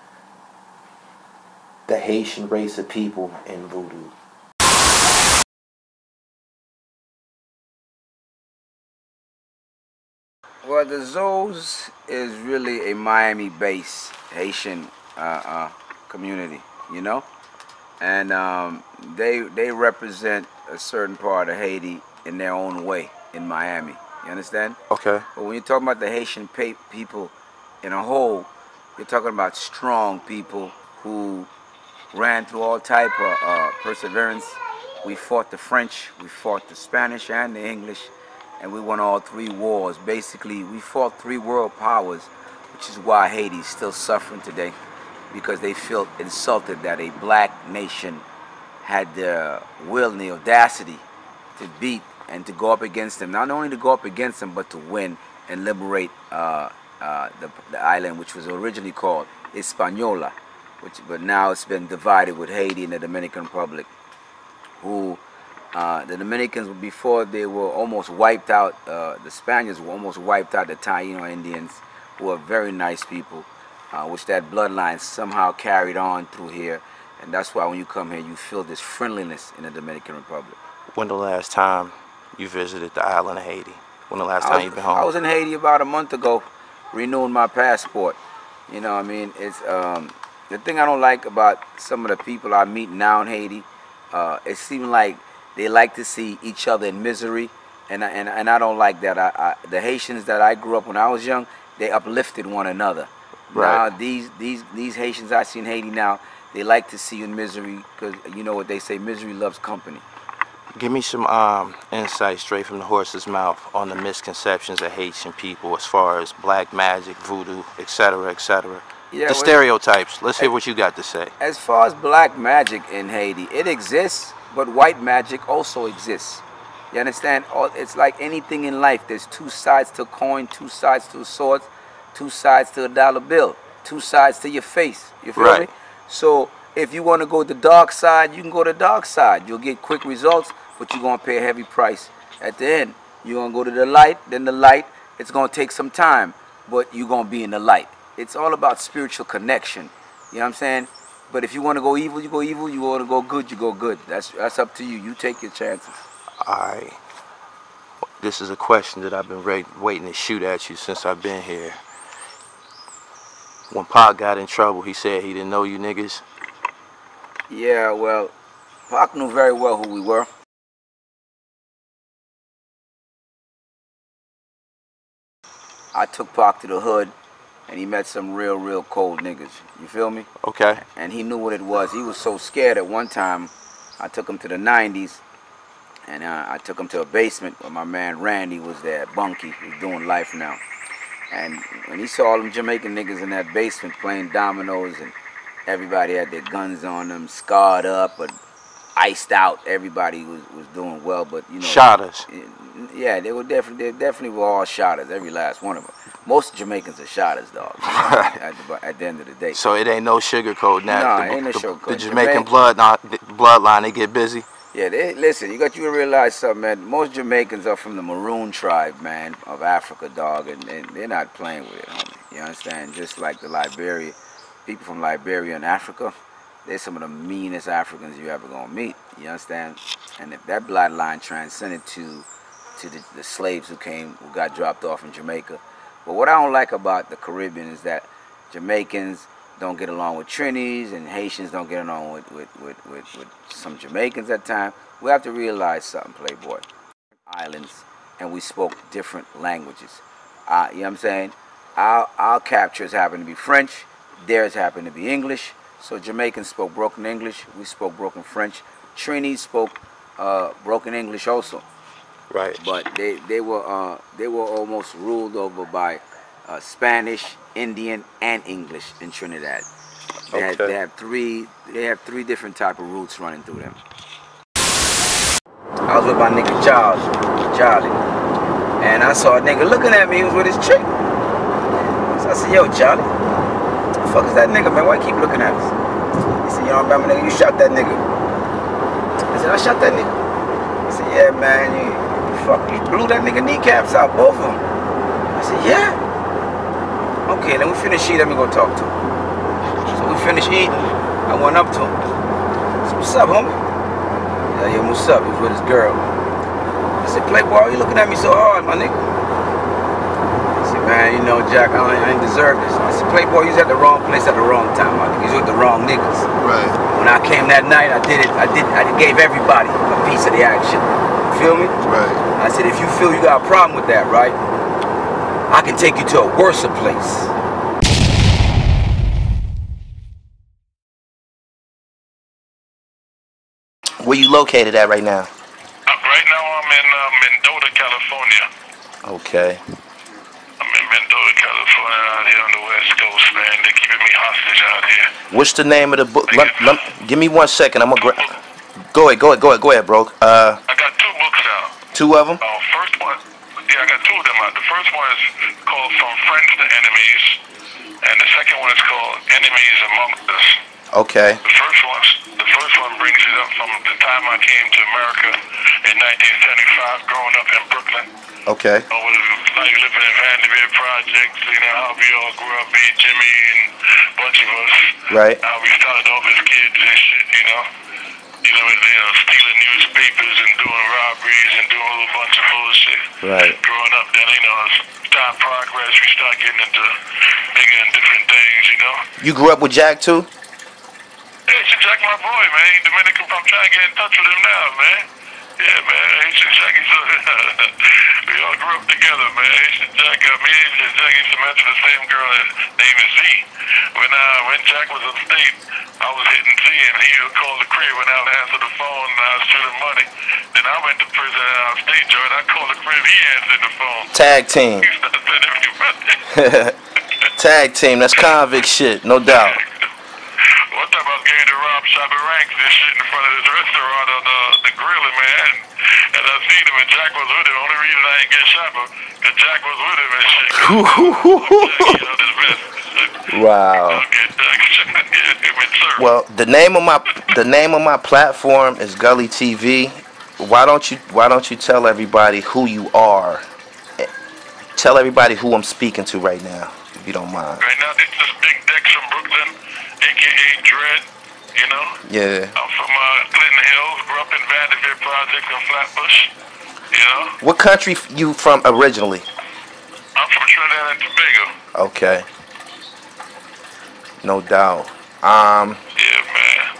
K: the Haitian race of people in voodoo.
I: Well, the Zoes is really a Miami-based Haitian uh, uh, community, you know, and um, they they represent a certain part of Haiti in their own way in Miami. You understand?
H: Okay.
I: But when you're talking about the Haitian pe people in a whole, you're talking about strong people who ran through all type of uh, perseverance. We fought the French, we fought the Spanish and the English, and we won all three wars. Basically, we fought three world powers, which is why Haiti is still suffering today, because they felt insulted that a black nation had the will and the audacity to beat and to go up against them. Not only to go up against them, but to win and liberate uh, uh, the, the island, which was originally called Hispaniola, which, but now it's been divided with Haiti and the Dominican Republic, who Uh, the Dominicans, before they were almost wiped out, uh, the Spaniards were almost wiped out the Taino Indians, who are very nice people, uh, which that bloodline somehow carried on through here. And that's why when you come here, you feel this friendliness in the Dominican Republic.
H: When the last time you visited the island of Haiti? When the last
I: I
H: time
I: was,
H: you've been home?
I: I was in Haiti about a month ago, renewing my passport. You know what I mean? It's um, the thing I don't like about some of the people I meet now in Haiti, uh, it seems like they like to see each other in misery, and I, and, and I don't like that. I, I, the Haitians that I grew up when I was young, they uplifted one another.
H: Right.
I: Now these these these Haitians I see in Haiti now, they like to see you in misery, because you know what they say, misery loves company.
H: Give me some um, insight straight from the horse's mouth on the misconceptions of Haitian people as far as black magic, voodoo, et cetera, et cetera.
I: Yeah,
H: the
I: well,
H: stereotypes. Let's hear what you got to say.
I: As far as black magic in Haiti, it exists, but white magic also exists. You understand? It's like anything in life. There's two sides to a coin, two sides to a sword, two sides to a dollar bill, two sides to your face. You feel
H: Right.
I: me? So
D: if you want to go the dark side, you can go the dark side. You'll get quick results, but you're going to pay a heavy price at the end. You're going to go to the light, then the light, it's going to take some time, but you're going to be in the light. It's all about spiritual connection. You know what I'm saying? But if you want to go evil, you go evil. You want to go good, you go good. That's, that's up to you. You take your chances.
H: All right. This is a question that I've been waiting to shoot at you since I've been here. When Pac got in trouble, he said he didn't know you niggas.
D: Yeah, well, Pac knew very well who we were. I took Pac to the hood, and he met some real, real cold niggas. You feel me?
H: Okay.
D: And he knew what it was. He was so scared at one time, I took him to the nineties, and uh, I took him to a basement where my man Randy was there, Bunky. He's doing life now. And when he saw all them Jamaican niggas in that basement playing dominoes, and everybody had their guns on them, scarred up, but iced out. Everybody was, was doing well, but you know.
H: Shotters.
D: Yeah, they were definitely, they definitely were all shotters, every last one of them. Most Jamaicans are shotters, dog. at, the, at the end of the day.
H: So it ain't no sugarcoat now.
D: No,
H: the,
D: ain't no
H: the,
D: sugarcoat.
H: The Jamaican blood, not, the bloodline, they get busy.
D: Yeah, they, listen, you got you to realize something, man. Most Jamaicans are from the Maroon tribe, man, of Africa, dog, and, and they're not playing with it, homie. You understand? Just like the Liberia, people from Liberia and Africa, they're some of the meanest Africans you ever gonna meet. You understand? And if that bloodline transcended to to the, the slaves who came, who got dropped off in Jamaica. But what I don't like about the Caribbean is that Jamaicans don't get along with Trinis, and Haitians don't get along with, with, with, with, with some Jamaicans at times. We have to realize something, Playboy. Islands, and we spoke different languages. Uh, you know what I'm saying? Our, our captures happen to be French, theirs happen to be English. So Jamaicans spoke broken English, we spoke broken French. Trinis spoke uh, broken English also.
H: Right.
D: But they, they were uh, they were almost ruled over by uh, Spanish, Indian, and English in Trinidad. They,
H: okay.
D: had, they have three they have three different type of roots running through them. I was with my nigga Charles, Charlie, and I saw a nigga looking at me. He was with his chick. So I said, "Yo, Charlie, what the fuck is that nigga, man? Why you keep looking at us?" He said, "You don't remember, nigga? You shot that nigga." I said, "I shot that nigga." He said, "Yeah, man. You, Fuck, you blew that nigga kneecaps out, both of them." I said, "Yeah." Okay, then we finish eating, let me go talk to him. So we finished eating, I went up to him. I said, "What's up, homie?" Yeah, yeah, what's up? He was with his girl. I said, "Playboy, why you looking at me so hard, my nigga?" He said, "Man, you know, Jack, I ain't, I ain't deserve this." I said, "Playboy, you was at the wrong place at the wrong time, my nigga. You was with the wrong niggas."
H: Right.
D: When I came that night, I did it, I did, I gave everybody a piece of the action. Feel me?
H: Right.
D: I said, if you feel you got a problem with that, right, I can take you to a worse place.
H: Where you located at right now?
O: Uh, right now I'm in uh, Mendota, California.
H: Okay.
O: I'm in Mendota, California, out here on the West Coast, man. They're keeping me hostage out here.
H: What's the name of the book? Let, let, give me one second. I'm gonna grab. Go ahead, go ahead, go ahead, go ahead, bro. Uh,
O: I got two books out.
H: Two of them?
O: Uh, first one, yeah, I got two of them out. The first one is called From Friends to Enemies, and the second one is called Enemies Amongst Us.
H: Okay.
O: The first one, the first one brings it up from the time I came to America in nineteen seventy-five, growing up in Brooklyn.
H: Okay.
O: Oh, how you living in Vanderbilt Projects, you know, how we all grew up, me, Jimmy, and a bunch of us.
H: Right.
O: How we started off as kids and shit, you know. You know, you know, stealing newspapers and doing robberies and doing a whole bunch of bullshit.
H: Right.
O: Growing up, then, you know, as time progress, we start getting into bigger and different things, you know.
H: You grew up with Jack too?
O: Yeah, Jack, my boy, man. He Dominican. I'm trying to get in touch with him now, man. Yeah, man. Haitian Jack, he's we all grew up together, man. Haitian Jack, uh, me and Haitian Jack used to mention the same girl named Z. When uh, when Jack was upstate, I was hitting Z, and he would call the crib when I would answer the phone, and I was shooting money. Then I went to prison and I was state joint. I called the crib, he answered the phone.
H: Tag team.
O: He started sending me money.
H: Tag team, that's convict shit, no doubt.
O: One time I was getting to rob Shabba Ranks and shit in front of this restaurant on the, the grilling, man. And I seen him and Jack was with him. Only reason I didn't get Shabba, because Jack was with him and shit. Jack, you know, this best.
H: Wow. Well, the name of my the name of my platform is Gully T V. Why don't you Why don't you tell everybody who you are? Tell everybody who I'm speaking to right now, if you don't mind.
O: Right now, this is Big Dex from Brooklyn, aka Dread. You know.
H: Yeah.
O: I'm from uh, Clinton Hills. Grew up in Vanderbilt Project in Flatbush. You know.
H: What country f- you from originally?
O: I'm from Trinidad and Tobago.
H: Okay. No doubt. Um.
O: Yeah, man.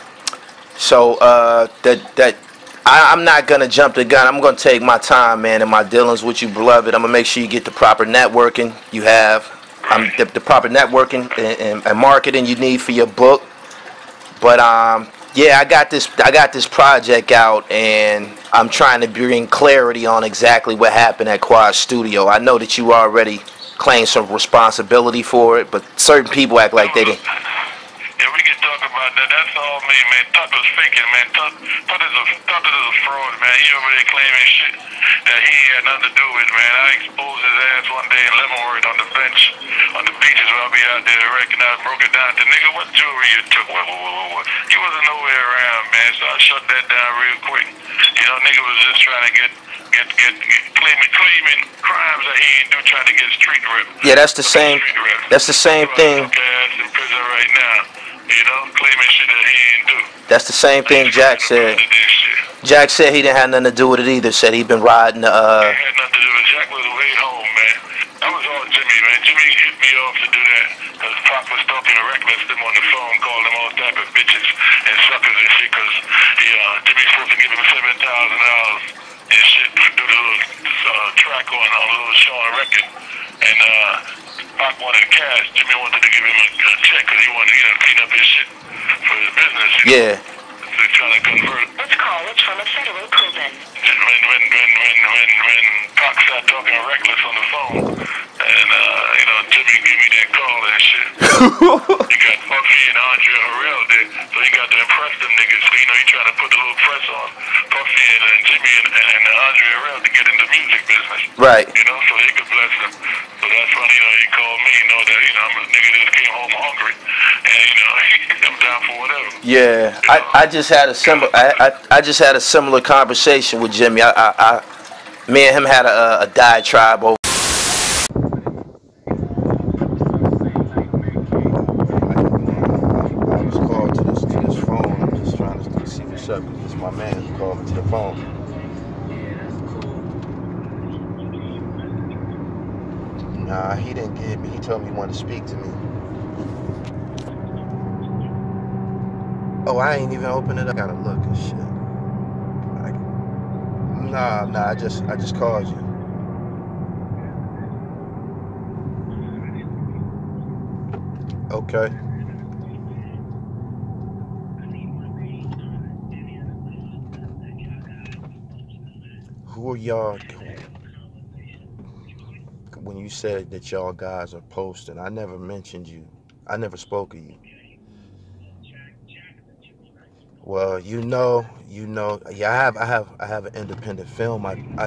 H: So uh, that that. I, I'm not gonna jump the gun. I'm gonna take my time, man, in my dealings with you, beloved. I'm gonna make sure you get the proper networking you have, um, the, the proper networking and, and, and marketing you need for your book. But um, yeah, I got this. I got this project out, and I'm trying to bring clarity on exactly what happened at Quad Studio. I know that you already claimed some responsibility for it, but certain people act like they didn't.
O: Yeah, we can talk about that. That's all me, man. Tut was faking, man. Tut, Tut is a Tut is a fraud, man. He over there claiming shit that he had nothing to do with, man. I exposed his ass one day in Leavenworth on the bench, on the beaches where I'll be out there wrecking out, broke it down to nigga, what jewelry you took? What, what, what, what? You wasn't nowhere around, man. So I shut that down real quick. You know, nigga was just trying to get get get, get claiming claiming crimes that he ain't do, trying to get street rep.
H: Yeah, that's the same. That's the same thing.
O: Ass in prison right now. You know, claiming shit that he ain't do.
H: That's the same thing Jack said. Jack said he didn't have nothing to do with it either. Said he'd been riding the. Uh,
O: It had nothing to do with Jack was way home, man. That was all Jimmy, man. Jimmy hit me off to do that because Pop was talking reckless to him on the phone, calling him all type of bitches and suckers and shit because uh, Jimmy's supposed to give him seven thousand dollars and shit to do the little uh, track on on a little Sean record. And uh, Pop wanted cash. Jimmy wanted to give him a, a check because he wanted to, you know, clean up his shit for his business. You know?
H: yeah.
O: So he's trying to convert. This call is from a federal prison. When when when when when when Pac started talking reckless on the phone, and uh, you know, Jimmy gave me that call and shit. He got Puffy and Andre Harrell there, so he got to impress them niggas. So you know, he trying to put the little press on Puffy and, and Jimmy and, and, and Andre Harrell to get in the music business.
H: Right.
O: You know, so he could bless them. So that's funny, you know, he called me, you know, that, you know, I'm a nigga just came home hungry, and you know, I'm down for whatever.
H: Yeah, I, I just had a similar I, I, I just had a similar conversation with Jimmy. I, I, I me and him had a, a diatribe over. I was called to this to this phone. I'm just trying to see what's up because it's my man who called me to the phone. Nah, he didn't give me. He told me he wanted to speak to me. Oh, I ain't even opened it up. I gotta look and shit. I, nah, nah. I just, I just called you. Okay. Who are y'all? When you said that y'all guys are posting, I never mentioned you. I never spoke of you. Well, you know, you know, yeah, I have, I have, I have an independent film. I, I,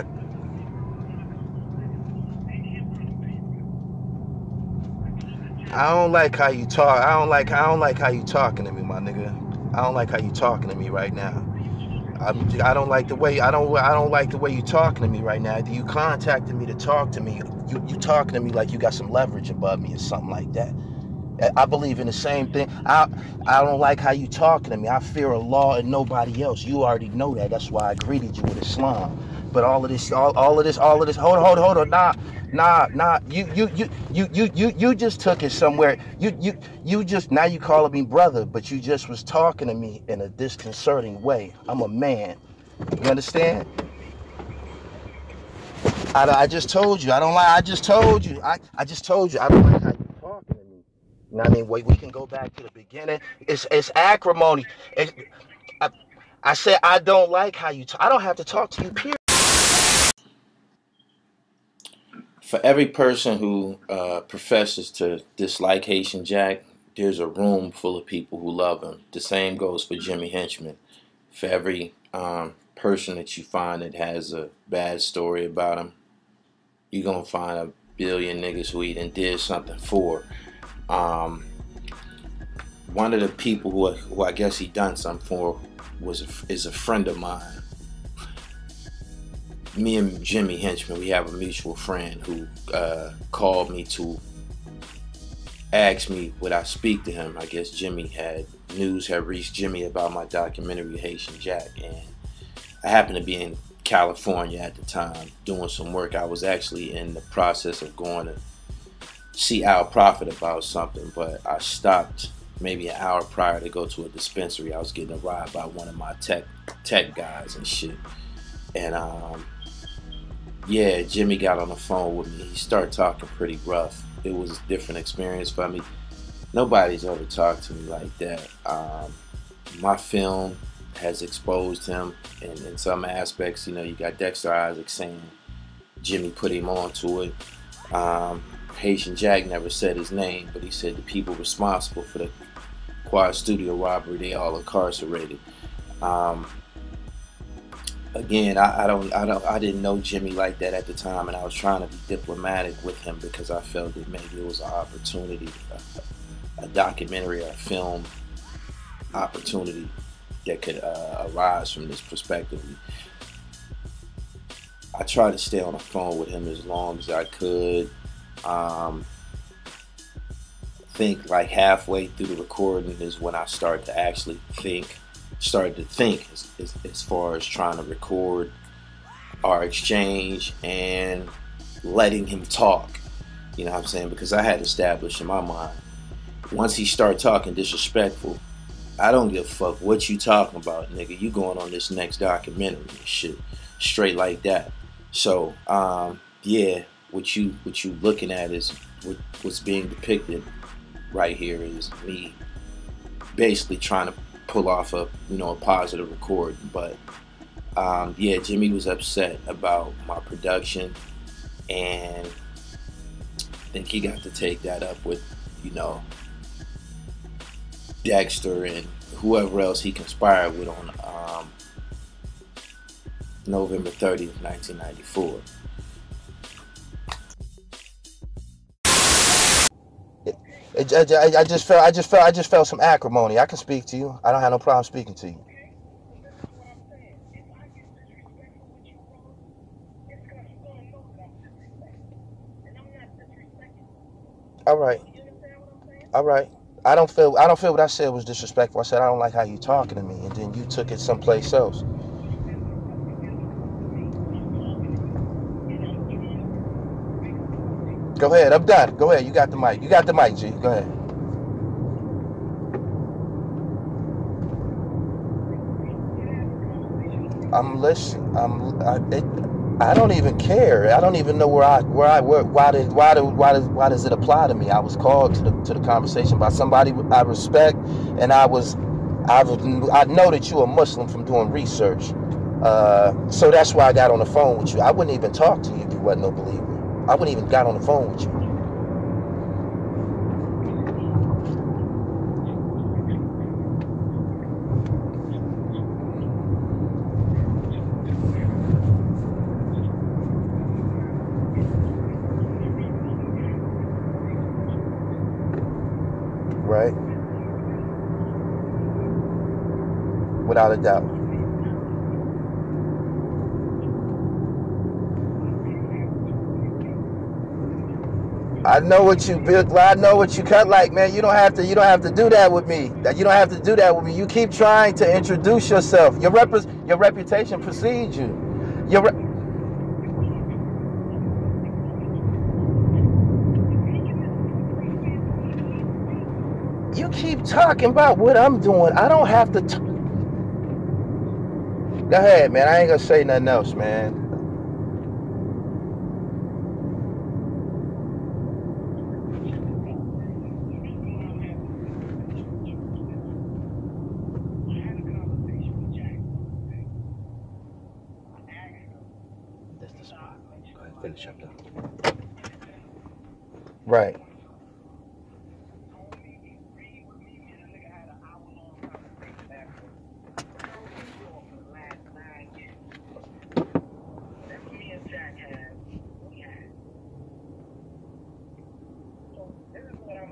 H: I don't like how you talk. I don't like, I don't like how you talking to me, my nigga. I don't like how you talking to me right now. I'm, I don't like the way, I don't, I don't like the way you talking to me right now. You contacted me to talk to me. You, you talking to me like you got some leverage above me or something like that. I believe in the same thing. I I don't like how you talking to me. I fear Allah and nobody else. You already know that. That's why I greeted you with Islam. But all of this, all, all of this, all of this. Hold on, hold on, hold on. Nah, nah, nah. You you you you you you you just took it somewhere. You you you just now you calling me brother, but you just was talking to me in a disconcerting way. I'm a man. You understand? I, I just told you. I don't like. I just told you. I I just told you. I don't like how you talking to me. You know what I mean? Wait, we can go back to the beginning. It's it's acrimony. It's, I, I said I don't like how you talk. I don't have to talk to you, period. For every person who uh, professes to dislike Haitian Jack, there's a room full of people who love him. The same goes for Jimmy Henchman. For every um, person that you find that has a bad story about him, you're going to find a billion niggas who he done did something for.
K: Um, one of the people who, who I guess he done something for was a, is a friend of mine. Me and Jimmy Henchman, we have a mutual friend who uh, called me to ask me would I speak to him. I guess Jimmy had, news had reached Jimmy about my documentary Haitian Jack, and I happened to be in California at the time doing some work. I was actually in the process of going to see Al Prophet about something, but I stopped maybe an hour prior to go to a dispensary. I was getting a ride by one of my tech tech guys and shit. And um, yeah, Jimmy got on the phone with me. He started talking pretty rough. It was a different experience for me. Nobody's ever talked to me like that. Um, my film has exposed him in, in some aspects. You know, you got Dexter Isaac saying Jimmy put him onto it. Um, Haitian Jack never said his name, but he said the people responsible for the Quad Studio robbery, they all incarcerated. Um, Again, I, I don't, I don't, I didn't know Jimmy like that at the time, and I was trying to be diplomatic with him because I felt that maybe it was an opportunity, a, a documentary or a film opportunity that could uh, arise from this perspective. I tried to stay on the phone with him as long as I could. Um, I think like halfway through the recording is when I started to actually think. started to think as, as, as far as trying to record our exchange and letting him talk, you know what I'm saying, because I had established in my mind, once he started talking disrespectful, I don't give a fuck what you talking about, nigga, you going on this next documentary and shit, straight like that. So um, yeah, what you what you looking at is what, what's being depicted right here is me basically trying to pull off a, you know, a positive recording. But um, yeah, Jimmy was upset about my production, and I think he got to take that up with, you know, Dexter and whoever else he conspired with on um, November thirtieth, nineteen ninety-four.
M: I, I, I just felt, I just felt, I just felt some acrimony. I can speak to you. I don't have no problem speaking to you. All right, all right. I don't feel, I don't feel what I said was disrespectful. I said I don't like how you talking to me, and then you took it someplace else. Go ahead, I'm done. Go ahead, you got the mic. You got the mic, G. Go ahead. I'm listening. I'm. I, it, I don't even care. I don't even know where I, where I, where, why did, why do, why does, why does it apply to me? I was called to the to the conversation by somebody I respect, and I was, I was, I know that you're a Muslim from doing research, uh, so that's why I got on the phone with you. I wouldn't even talk to you if you wasn't no believer. I wouldn't even got on the phone with you. Right? Without a doubt. I know what you built. Well, I know what you cut like, man. You don't have to. You don't have to do that with me. You don't have to do that with me. You keep trying to introduce yourself. Your rep your reputation precedes you. Your re you keep talking about what I'm doing. I don't have to. T Go ahead, man. I ain't gonna say nothing else, man. Finish up though. Right.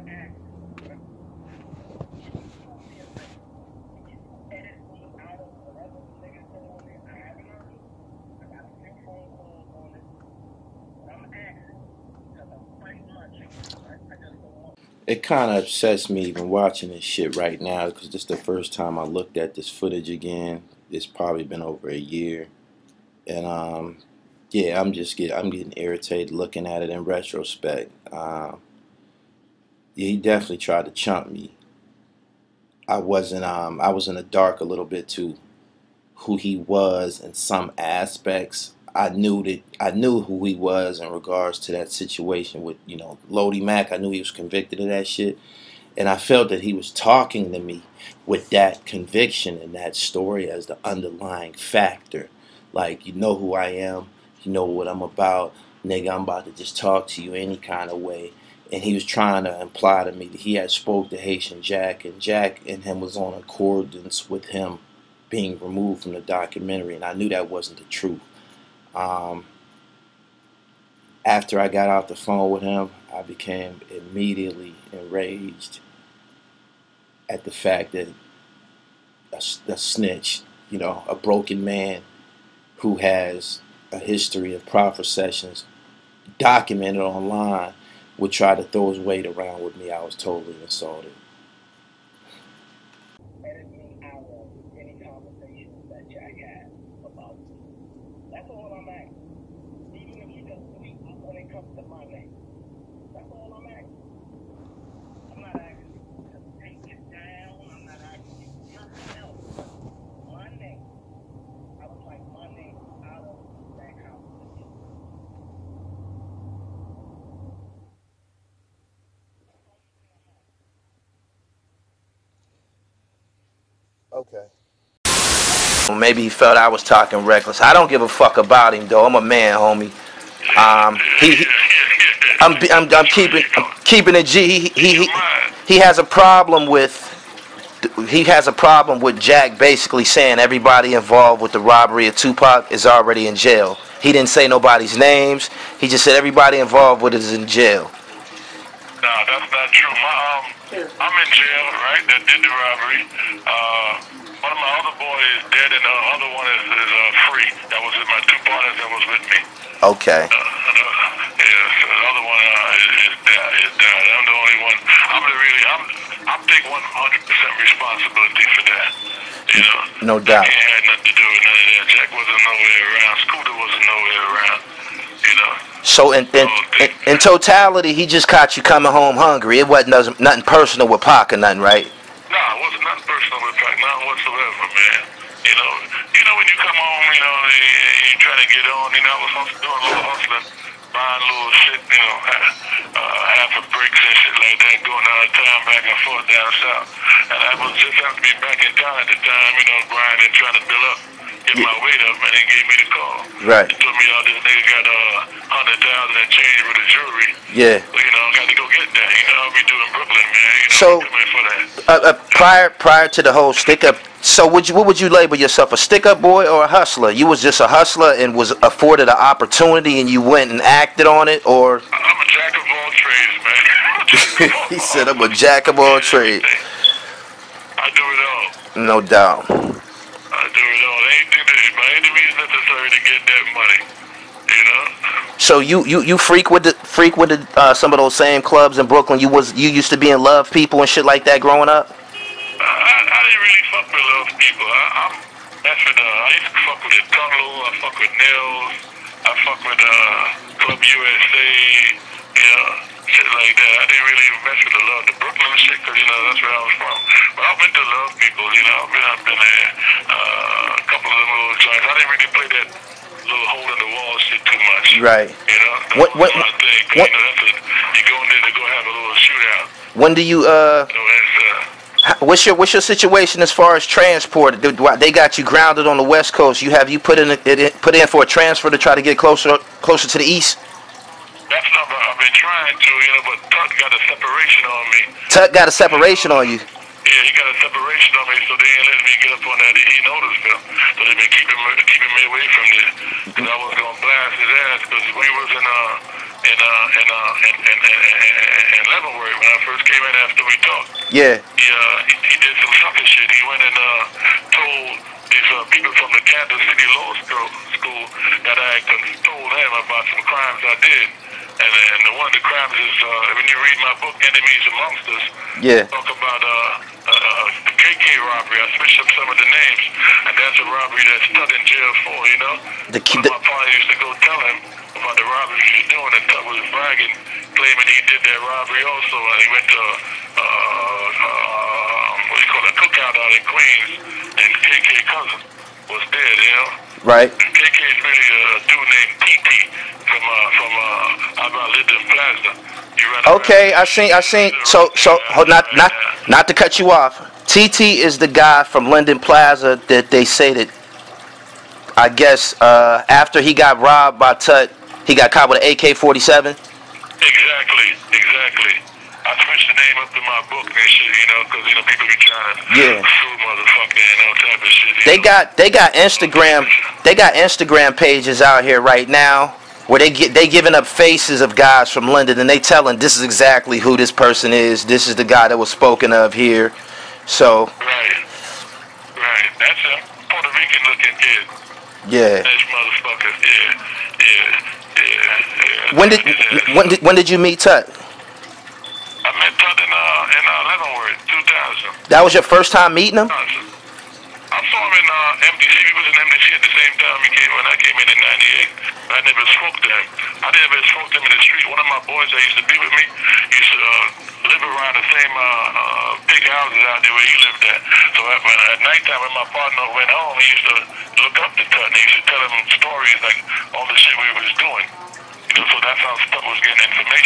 K: It kind of upsets me even watching this shit right now because this is the first time I looked at this footage again. It's probably been over a year, and um, yeah, I'm just get I'm getting irritated looking at it in retrospect. Um, yeah, he definitely tried to chump me. I wasn't um I was in the dark a little bit too. Who he was in some aspects. I knew that I knew who he was in regards to that situation with, you know, Lodi Mack. I knew he was convicted of that shit. And I felt that he was talking to me with that conviction and that story as the underlying factor. Like, you know who I am, you know what I'm about, nigga, I'm about to just talk to you any kind of way. And he was trying to imply to me that he had spoke to Haitian Jack, and Jack and him was on accordance with him being removed from the documentary, and I knew that wasn't the truth. Um, after I got off the phone with him, I became immediately enraged at the fact that a, a snitch, you know, a broken man who has a history of profit sessions documented online would try to throw his weight around with me. I was totally insulted.
M: Okay.
K: Maybe he felt I was talking reckless. I don't give a fuck about him though. I'm a man, homie. Um, he, he I'm, I'm, I'm keeping, I'm keeping it G. He, he, he, he has a problem with, he has a problem with Jack basically saying everybody involved with the robbery of Tupac is already in jail. He didn't say nobody's names. He just said everybody involved with it is in jail.
P: No, that's not true. My, um, I'm in jail, right, that did the robbery. Uh, one of my other boys is dead, and the other one is, is uh, free. That was my two partners that was with me.
K: Okay.
P: Uh, uh, yeah, so the other one uh, is, is dead. Is dead. I'm the only one. I'm the really, I'm, I'm taking one hundred percent responsibility for that. You know?
K: No doubt.
P: He had nothing to do with none of that. Jack wasn't nowhere around. Scooter wasn't nowhere around. You know?
K: So in, in, in, in totality, he just caught you coming home hungry. It wasn't nothing, nothing personal with Pac or nothing, right?
P: No, it wasn't nothing personal with Pac, nothing whatsoever, man. You know, you know when you come home, you know, you, you try to get on. You know, I was hustling, doing a little hustling, buying little shit, you know, uh, half a bricks and shit like that, going out of town, back and forth down south. And I was just having to be back in town at the time, you know, grinding, trying to build up, get my weight up, and they gave me the call.
K: Right.
P: They told me, oh, this nigga got a uh, hundred thousand and change with the jewelry.
K: Yeah.
P: Well, you know, I got to go get that. You know, I'll be doing Brooklyn, man. You know,
K: So,
P: coming for that.
K: uh, uh, prior prior to the whole stick up, so would you what would you label yourself, a stick up boy or a hustler? You was just a hustler and was afforded an opportunity and you went and acted on it, or?
P: I'm a jack of all trades, man.
K: He said, I'm a jack of all trades.
P: I do it all.
K: No doubt.
P: I do it all. Anything that, by any means necessary to get that money. You know?
K: So you you you frequented frequented uh, some of those same clubs in Brooklyn. You was you used to be in Love People and shit like that growing up.
P: Uh, I, I didn't really fuck with Love People. I, I'm that's with uh, I used to fuck with the Tunnel. I fuck with Nils. I fuck with uh, Club U S A. You know, shit like that. I didn't really mess with the Love, the Brooklyn shit, cause you know that's where I was from. But I've been to Love People. You know, I've been I've been there. Uh, a couple of them little joints. I didn't really play that little hole in the wall shit too much.
K: Right.
P: You know.
K: What what
P: I think,
K: what?
P: You know, that's a, you go in there to go have a little shootout.
K: When do you uh?
P: So it's uh.
K: What's your what's your situation as far as transport? They got you grounded on the West Coast. You have you put in it put in for a transfer to try to get closer closer to the east?
P: That's not what I've been trying to, you know, but Tuck got a separation on me.
K: Tuck got a separation on you.
P: Yeah, he got a separation on me, so they ain't letting me get up on that E Noticeville. So they've been keeping me, keeping me away from there. Because I was going to blast his ass, because we was in, uh, in uh in uh in in, in, in, in Leavenworth when I first came in after we talked.
H: Yeah.
P: He uh he, he did some sucker shit. He went and uh told these uh, people from the Kansas City Law School school that I had told him about some crimes I did. And, and one of the crimes is uh when you read my book Enemies Amongst Us.
H: Yeah.
P: Talk about uh. Uh, the K K robbery. I switched up some of the names, and that's a robbery that's Tut in jail for, you know?
H: The,
P: One of my partners used to go tell him about the robbery he was doing, and Tut was bragging, claiming he did that robbery also, and he went to, uh, uh, what do you call it, cookout out in Queens, and K K cousin was dead, you know?
H: Right.
P: And K K is really a dude named T T from, uh, from, uh, about Linden Plaza.
H: Okay, I seen, I seen. So, so not, not, not to cut you off. T T is the guy from Linden Plaza that they say that. I guess uh, after he got robbed by Tut, he got caught with an A K forty-seven.
P: Exactly, exactly. I switched the name up in my book and shit, you know, because you know people be trying to
H: Yeah.
P: sue motherfucker and all type of shit. You
H: They
P: know?
H: got, they got Instagram, they got Instagram pages out here right now where they get, they giving up faces of guys from Linden and they telling this is exactly who this person is. This is the guy that was spoken of here. So.
P: Right, right. That's a Puerto Rican looking kid.
H: Yeah.
P: That's motherfucker. Yeah, yeah, yeah, yeah.
H: When did when did when did you meet Tut?
P: I met Tut in uh in uh Leavenworth, two thousand.
H: That was your first time meeting him?
P: I saw him in uh, M D C. He was in M D C at the same time he came when I came in in ninety-eight. I never spoke to him. I never spoke to him in the street. One of my boys that used to be with me used to uh, live around the same uh, uh, big houses out there where he lived at. So at, at nighttime when my partner went home, he used to look up to Tut and he used to tell him stories like all the shit we was doing. You know, so that's how Tut was getting information.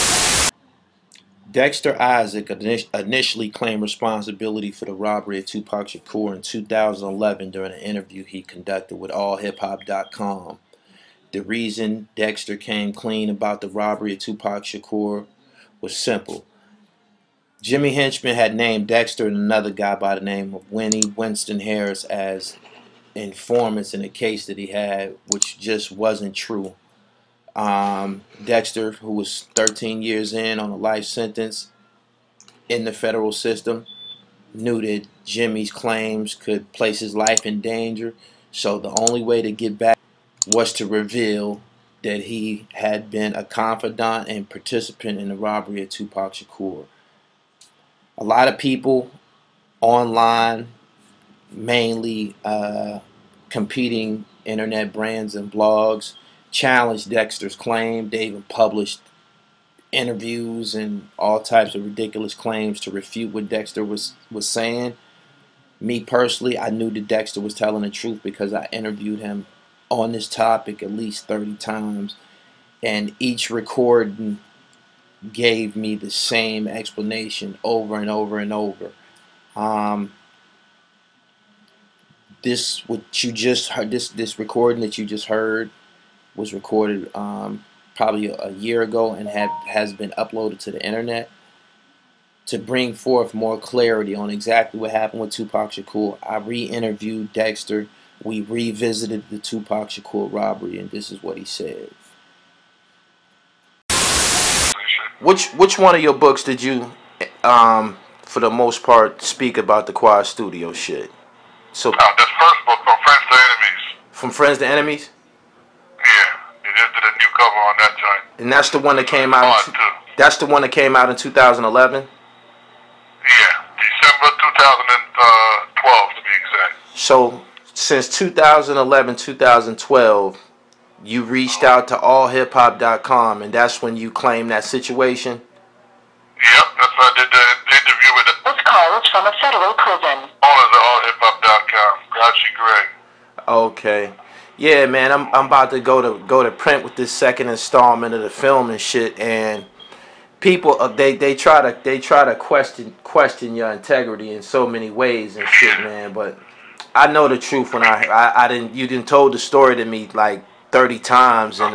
K: Dexter Isaac initially claimed responsibility for the robbery of Tupac Shakur in two thousand eleven during an interview he conducted with all hip hop dot com. The reason Dexter came clean about the robbery of Tupac Shakur was simple. Jimmy Henchman had named Dexter and another guy by the name of Winnie Winston Harris as informants in a case that he had, which just wasn't true. Um, Dexter, who was thirteen years in on a life sentence in the federal system, knew that Jimmy's claims could place his life in danger, so the only way to get back was to reveal that he had been a confidant and participant in the robbery of Tupac Shakur. A lot of people online, mainly uh, competing internet brands and blogs, challenged Dexter's claim. They even published interviews and all types of ridiculous claims to refute what Dexter was, was saying. Me personally, I knew that Dexter was telling the truth because I interviewed him on this topic at least thirty times, and each recording gave me the same explanation over and over and over. Um, this what you just heard, this this recording that you just heard, was recorded um, probably a, a year ago and have has been uploaded to the internet to bring forth more clarity on exactly what happened with Tupac Shakur. I re-interviewed Dexter. We revisited the Tupac Shakur robbery, and this is what he said.
H: Which which one of your books did you, um, for the most part, speak about the Quad Studio shit? So.
P: No, this first book, From Friends to Enemies.
H: From Friends to Enemies.
P: Yeah, you just did a new cover on that joint.
H: And that's the one that came out. In, that's the one that came out in two thousand eleven.
P: Yeah, December two thousand twelve to be exact.
H: So since two thousand eleven, two thousand twelve, you reached out to all hip hop dot com, and that's when you claimed that situation.
P: Yep, that's when I did the interview with the.
Q: This call is from a federal prison.
P: Owners of all hip hop dot com. Grouchy Greg.
H: Okay. Yeah, man, I'm I'm about to go to go to print with this second installment of the film and shit, and people uh, they they try to they try to question question your integrity in so many ways and shit, man. But I know the truth when I I, I didn't you didn't told the story to me like thirty times and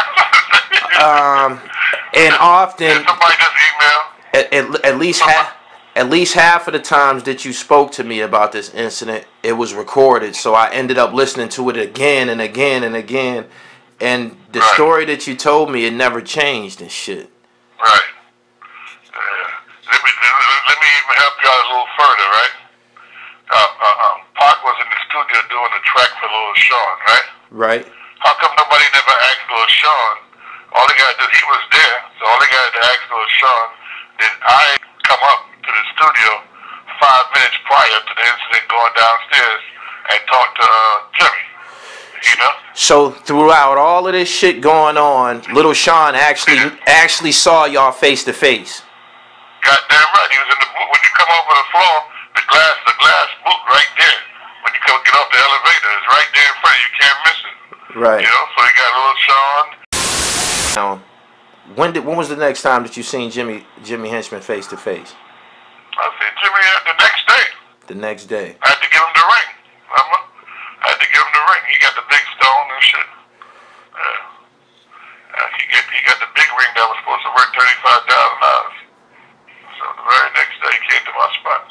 H: um and often at, at, at least half at least half of the times that you spoke to me about this incident, it was recorded, so I ended up listening to it again and again and again,
K: And the
P: right.
K: story that you told me, it never changed and shit.
P: Right. Uh, let me let me even help you out a little further, right? Uh, uh, um, Pac was in the studio doing a track for Lil Sean, right?
K: Right.
P: How come nobody never asked Lil Sean? All he got to do, he was there, so all he got to ask Lil Sean, did I come up to the studio five minutes prior to the incident going downstairs and talk to uh, Jimmy? You know?
K: So throughout all of this shit going on, Little Sean actually actually saw y'all face to face.
P: Goddamn right. He was in the boot. When you come over the floor, the glass, the glass boot right there. When you come get off the elevator, it's right there in front of you. You can't miss it.
K: Right.
P: You know. So he got Little Sean.
K: Now, when did when was the next time that you seen Jimmy Jimmy Henchman face to face?
P: I seen Jimmy the next day.
K: The next day.
P: I had to give him the ring. Remember? I had to give him the ring. He got the big stone and shit. Yeah. Uh, he get he got the big ring that was supposed to worth thirty five thousand dollars. So the very next day he came to my spot.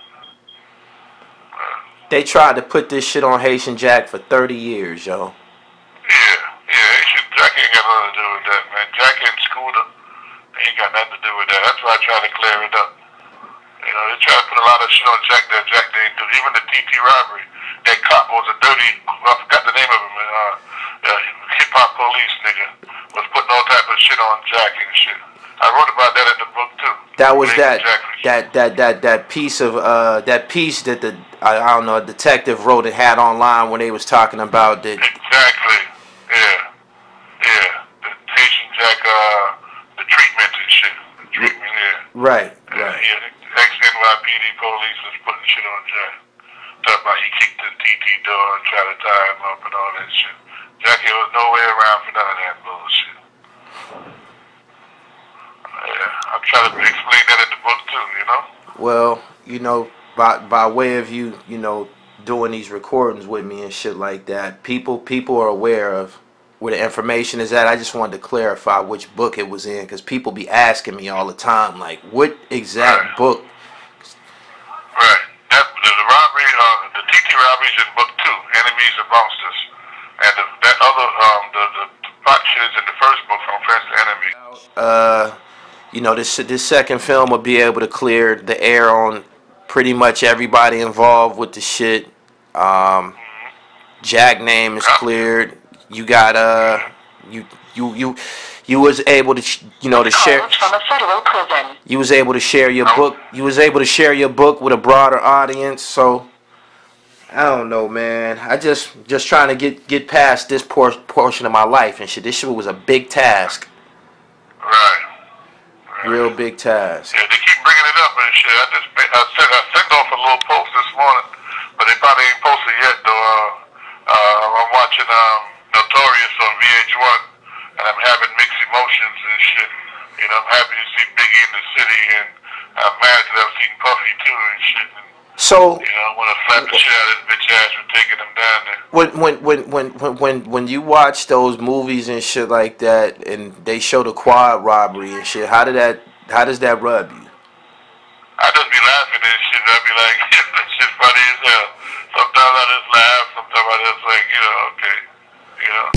P: Uh,
K: They tried to put this shit on Haitian Jack for thirty years, yo.
P: yeah, yeah. Haitian Jack ain't got nothing to do with that, man. Jack and Scooter, they ain't got nothing to do with that. That's why I try to clear it up. You know, they try to put a lot of shit on Jack that Jack didn't do. Even the T T robbery, that cop was a dirty, I forgot the name of him, uh, uh, hip hop police nigga, was putting all type of shit on Jack and shit. I wrote about that in the book too.
K: That was that that that that that piece of uh that piece that the I, I don't know a detective wrote and had online when they was talking about that.
P: Exactly. Yeah. Yeah. The Haitian Jack, uh, the treatment and shit. The treatment, yeah.
K: Right.
P: Uh, yeah. The ex-N Y P D police was putting shit on Jack. Talking about he kicked the T T door and tried to tie him up and all that shit. Jackie was no way around for none of that bullshit. Yeah, I'm trying to explain that in the book too, you know?
K: Well, you know, by by way of you, you know, doing these recordings with me and shit like that, people people are aware of where the information is at. I just wanted to clarify which book it was in, because people be asking me all the time, like, what exact
P: right.
K: book?
P: Right. That, the, the robbery, uh, the T T robberies in book two, Enemies Amongst Us. And the, that other, um, the, the, the pot shit is in the first book, From Friends to Enemy.
K: Uh, you know, this this second film will be able to clear the air on pretty much everybody involved with the shit. Um, Jack name is cleared. You got uh, you you you you was able to sh you know to share.
Q: From a federal prison.
K: You was able to share your book. You was able to share your book with a broader audience. So I don't know, man. I just just trying to get get past this por portion of my life and shit. This shit was a big task.
P: Right. right.
K: Real big task.
P: Yeah, they keep bringing it up and shit. I just I sent I sent off a little post this morning, but they probably ain't posted yet though. Uh, uh, I'm watching um, Notorious on V H one, and I'm having mixed emotions and shit. You know, I'm happy to see Biggie in the city, and I'm mad that I've seen Puffy too and shit. And,
K: So
P: you know, I want to slap the shit out of this bitch ass for taking them down there.
K: when when when when when when you watch those movies and shit like that, and they show the quad robbery and shit, how did that how does that rub you?
P: I just be laughing and shit. I be like, that shit funny as hell. Sometimes I just laugh. Sometimes I just like, you know, okay, you know.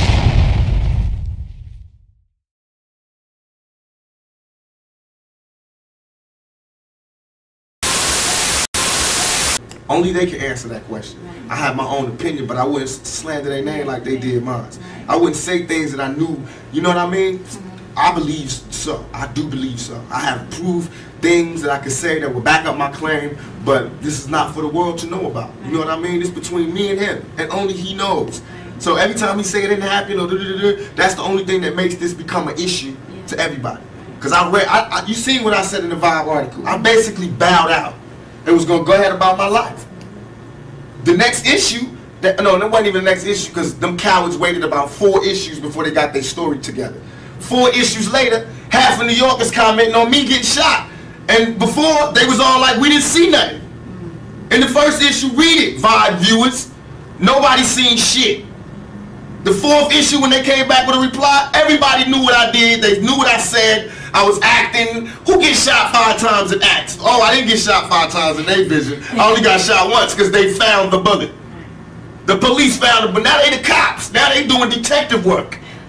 R: Only they can answer that question. I have my own opinion, but I wouldn't slander their name like they did mine. I wouldn't say things that I knew, you know what I mean? I believe so. I do believe so. I have proved things that I could say that will back up my claim, but this is not for the world to know about. You know what I mean? It's between me and him, and only he knows. So every time he say it didn't happen, or that's the only thing that makes this become an issue to everybody. Because I read, I, I, you seen what I said in the Vibe article. I basically bowed out. It was going to go ahead about my life. The next issue, that, no, that wasn't even the next issue, because them cowards waited about four issues before they got their story together. Four issues later, half of New York is commenting on me getting shot. And before, they was all like, we didn't see nothing. In the first issue, read it, Vibe viewers. Nobody seen shit. The fourth issue, when they came back with a reply, everybody knew what I did. They knew what I said. I was acting. Who gets shot five times in acts? Oh, I didn't get shot five times in their vision. I only got shot once because they found the bullet. The police found it, but now they the cops. Now they doing detective work.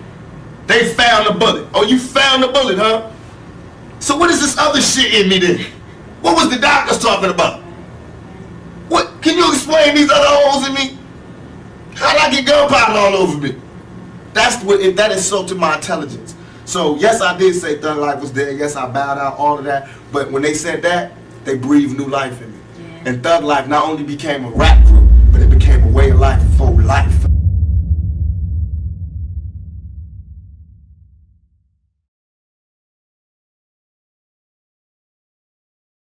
R: They found the bullet. Oh, you found the bullet, huh? So what is this other shit in me then? What was the doctors talking about? What? Can you explain these other holes in me? How did I get gunpowder all over me? That's what it, that insulted my intelligence. So yes, I did say Thug Life was dead. Yes, I bowed out, all of that. But when they said that, they breathed new life in me. Yeah. And Thug Life not only became a rap group, but it became a way of life for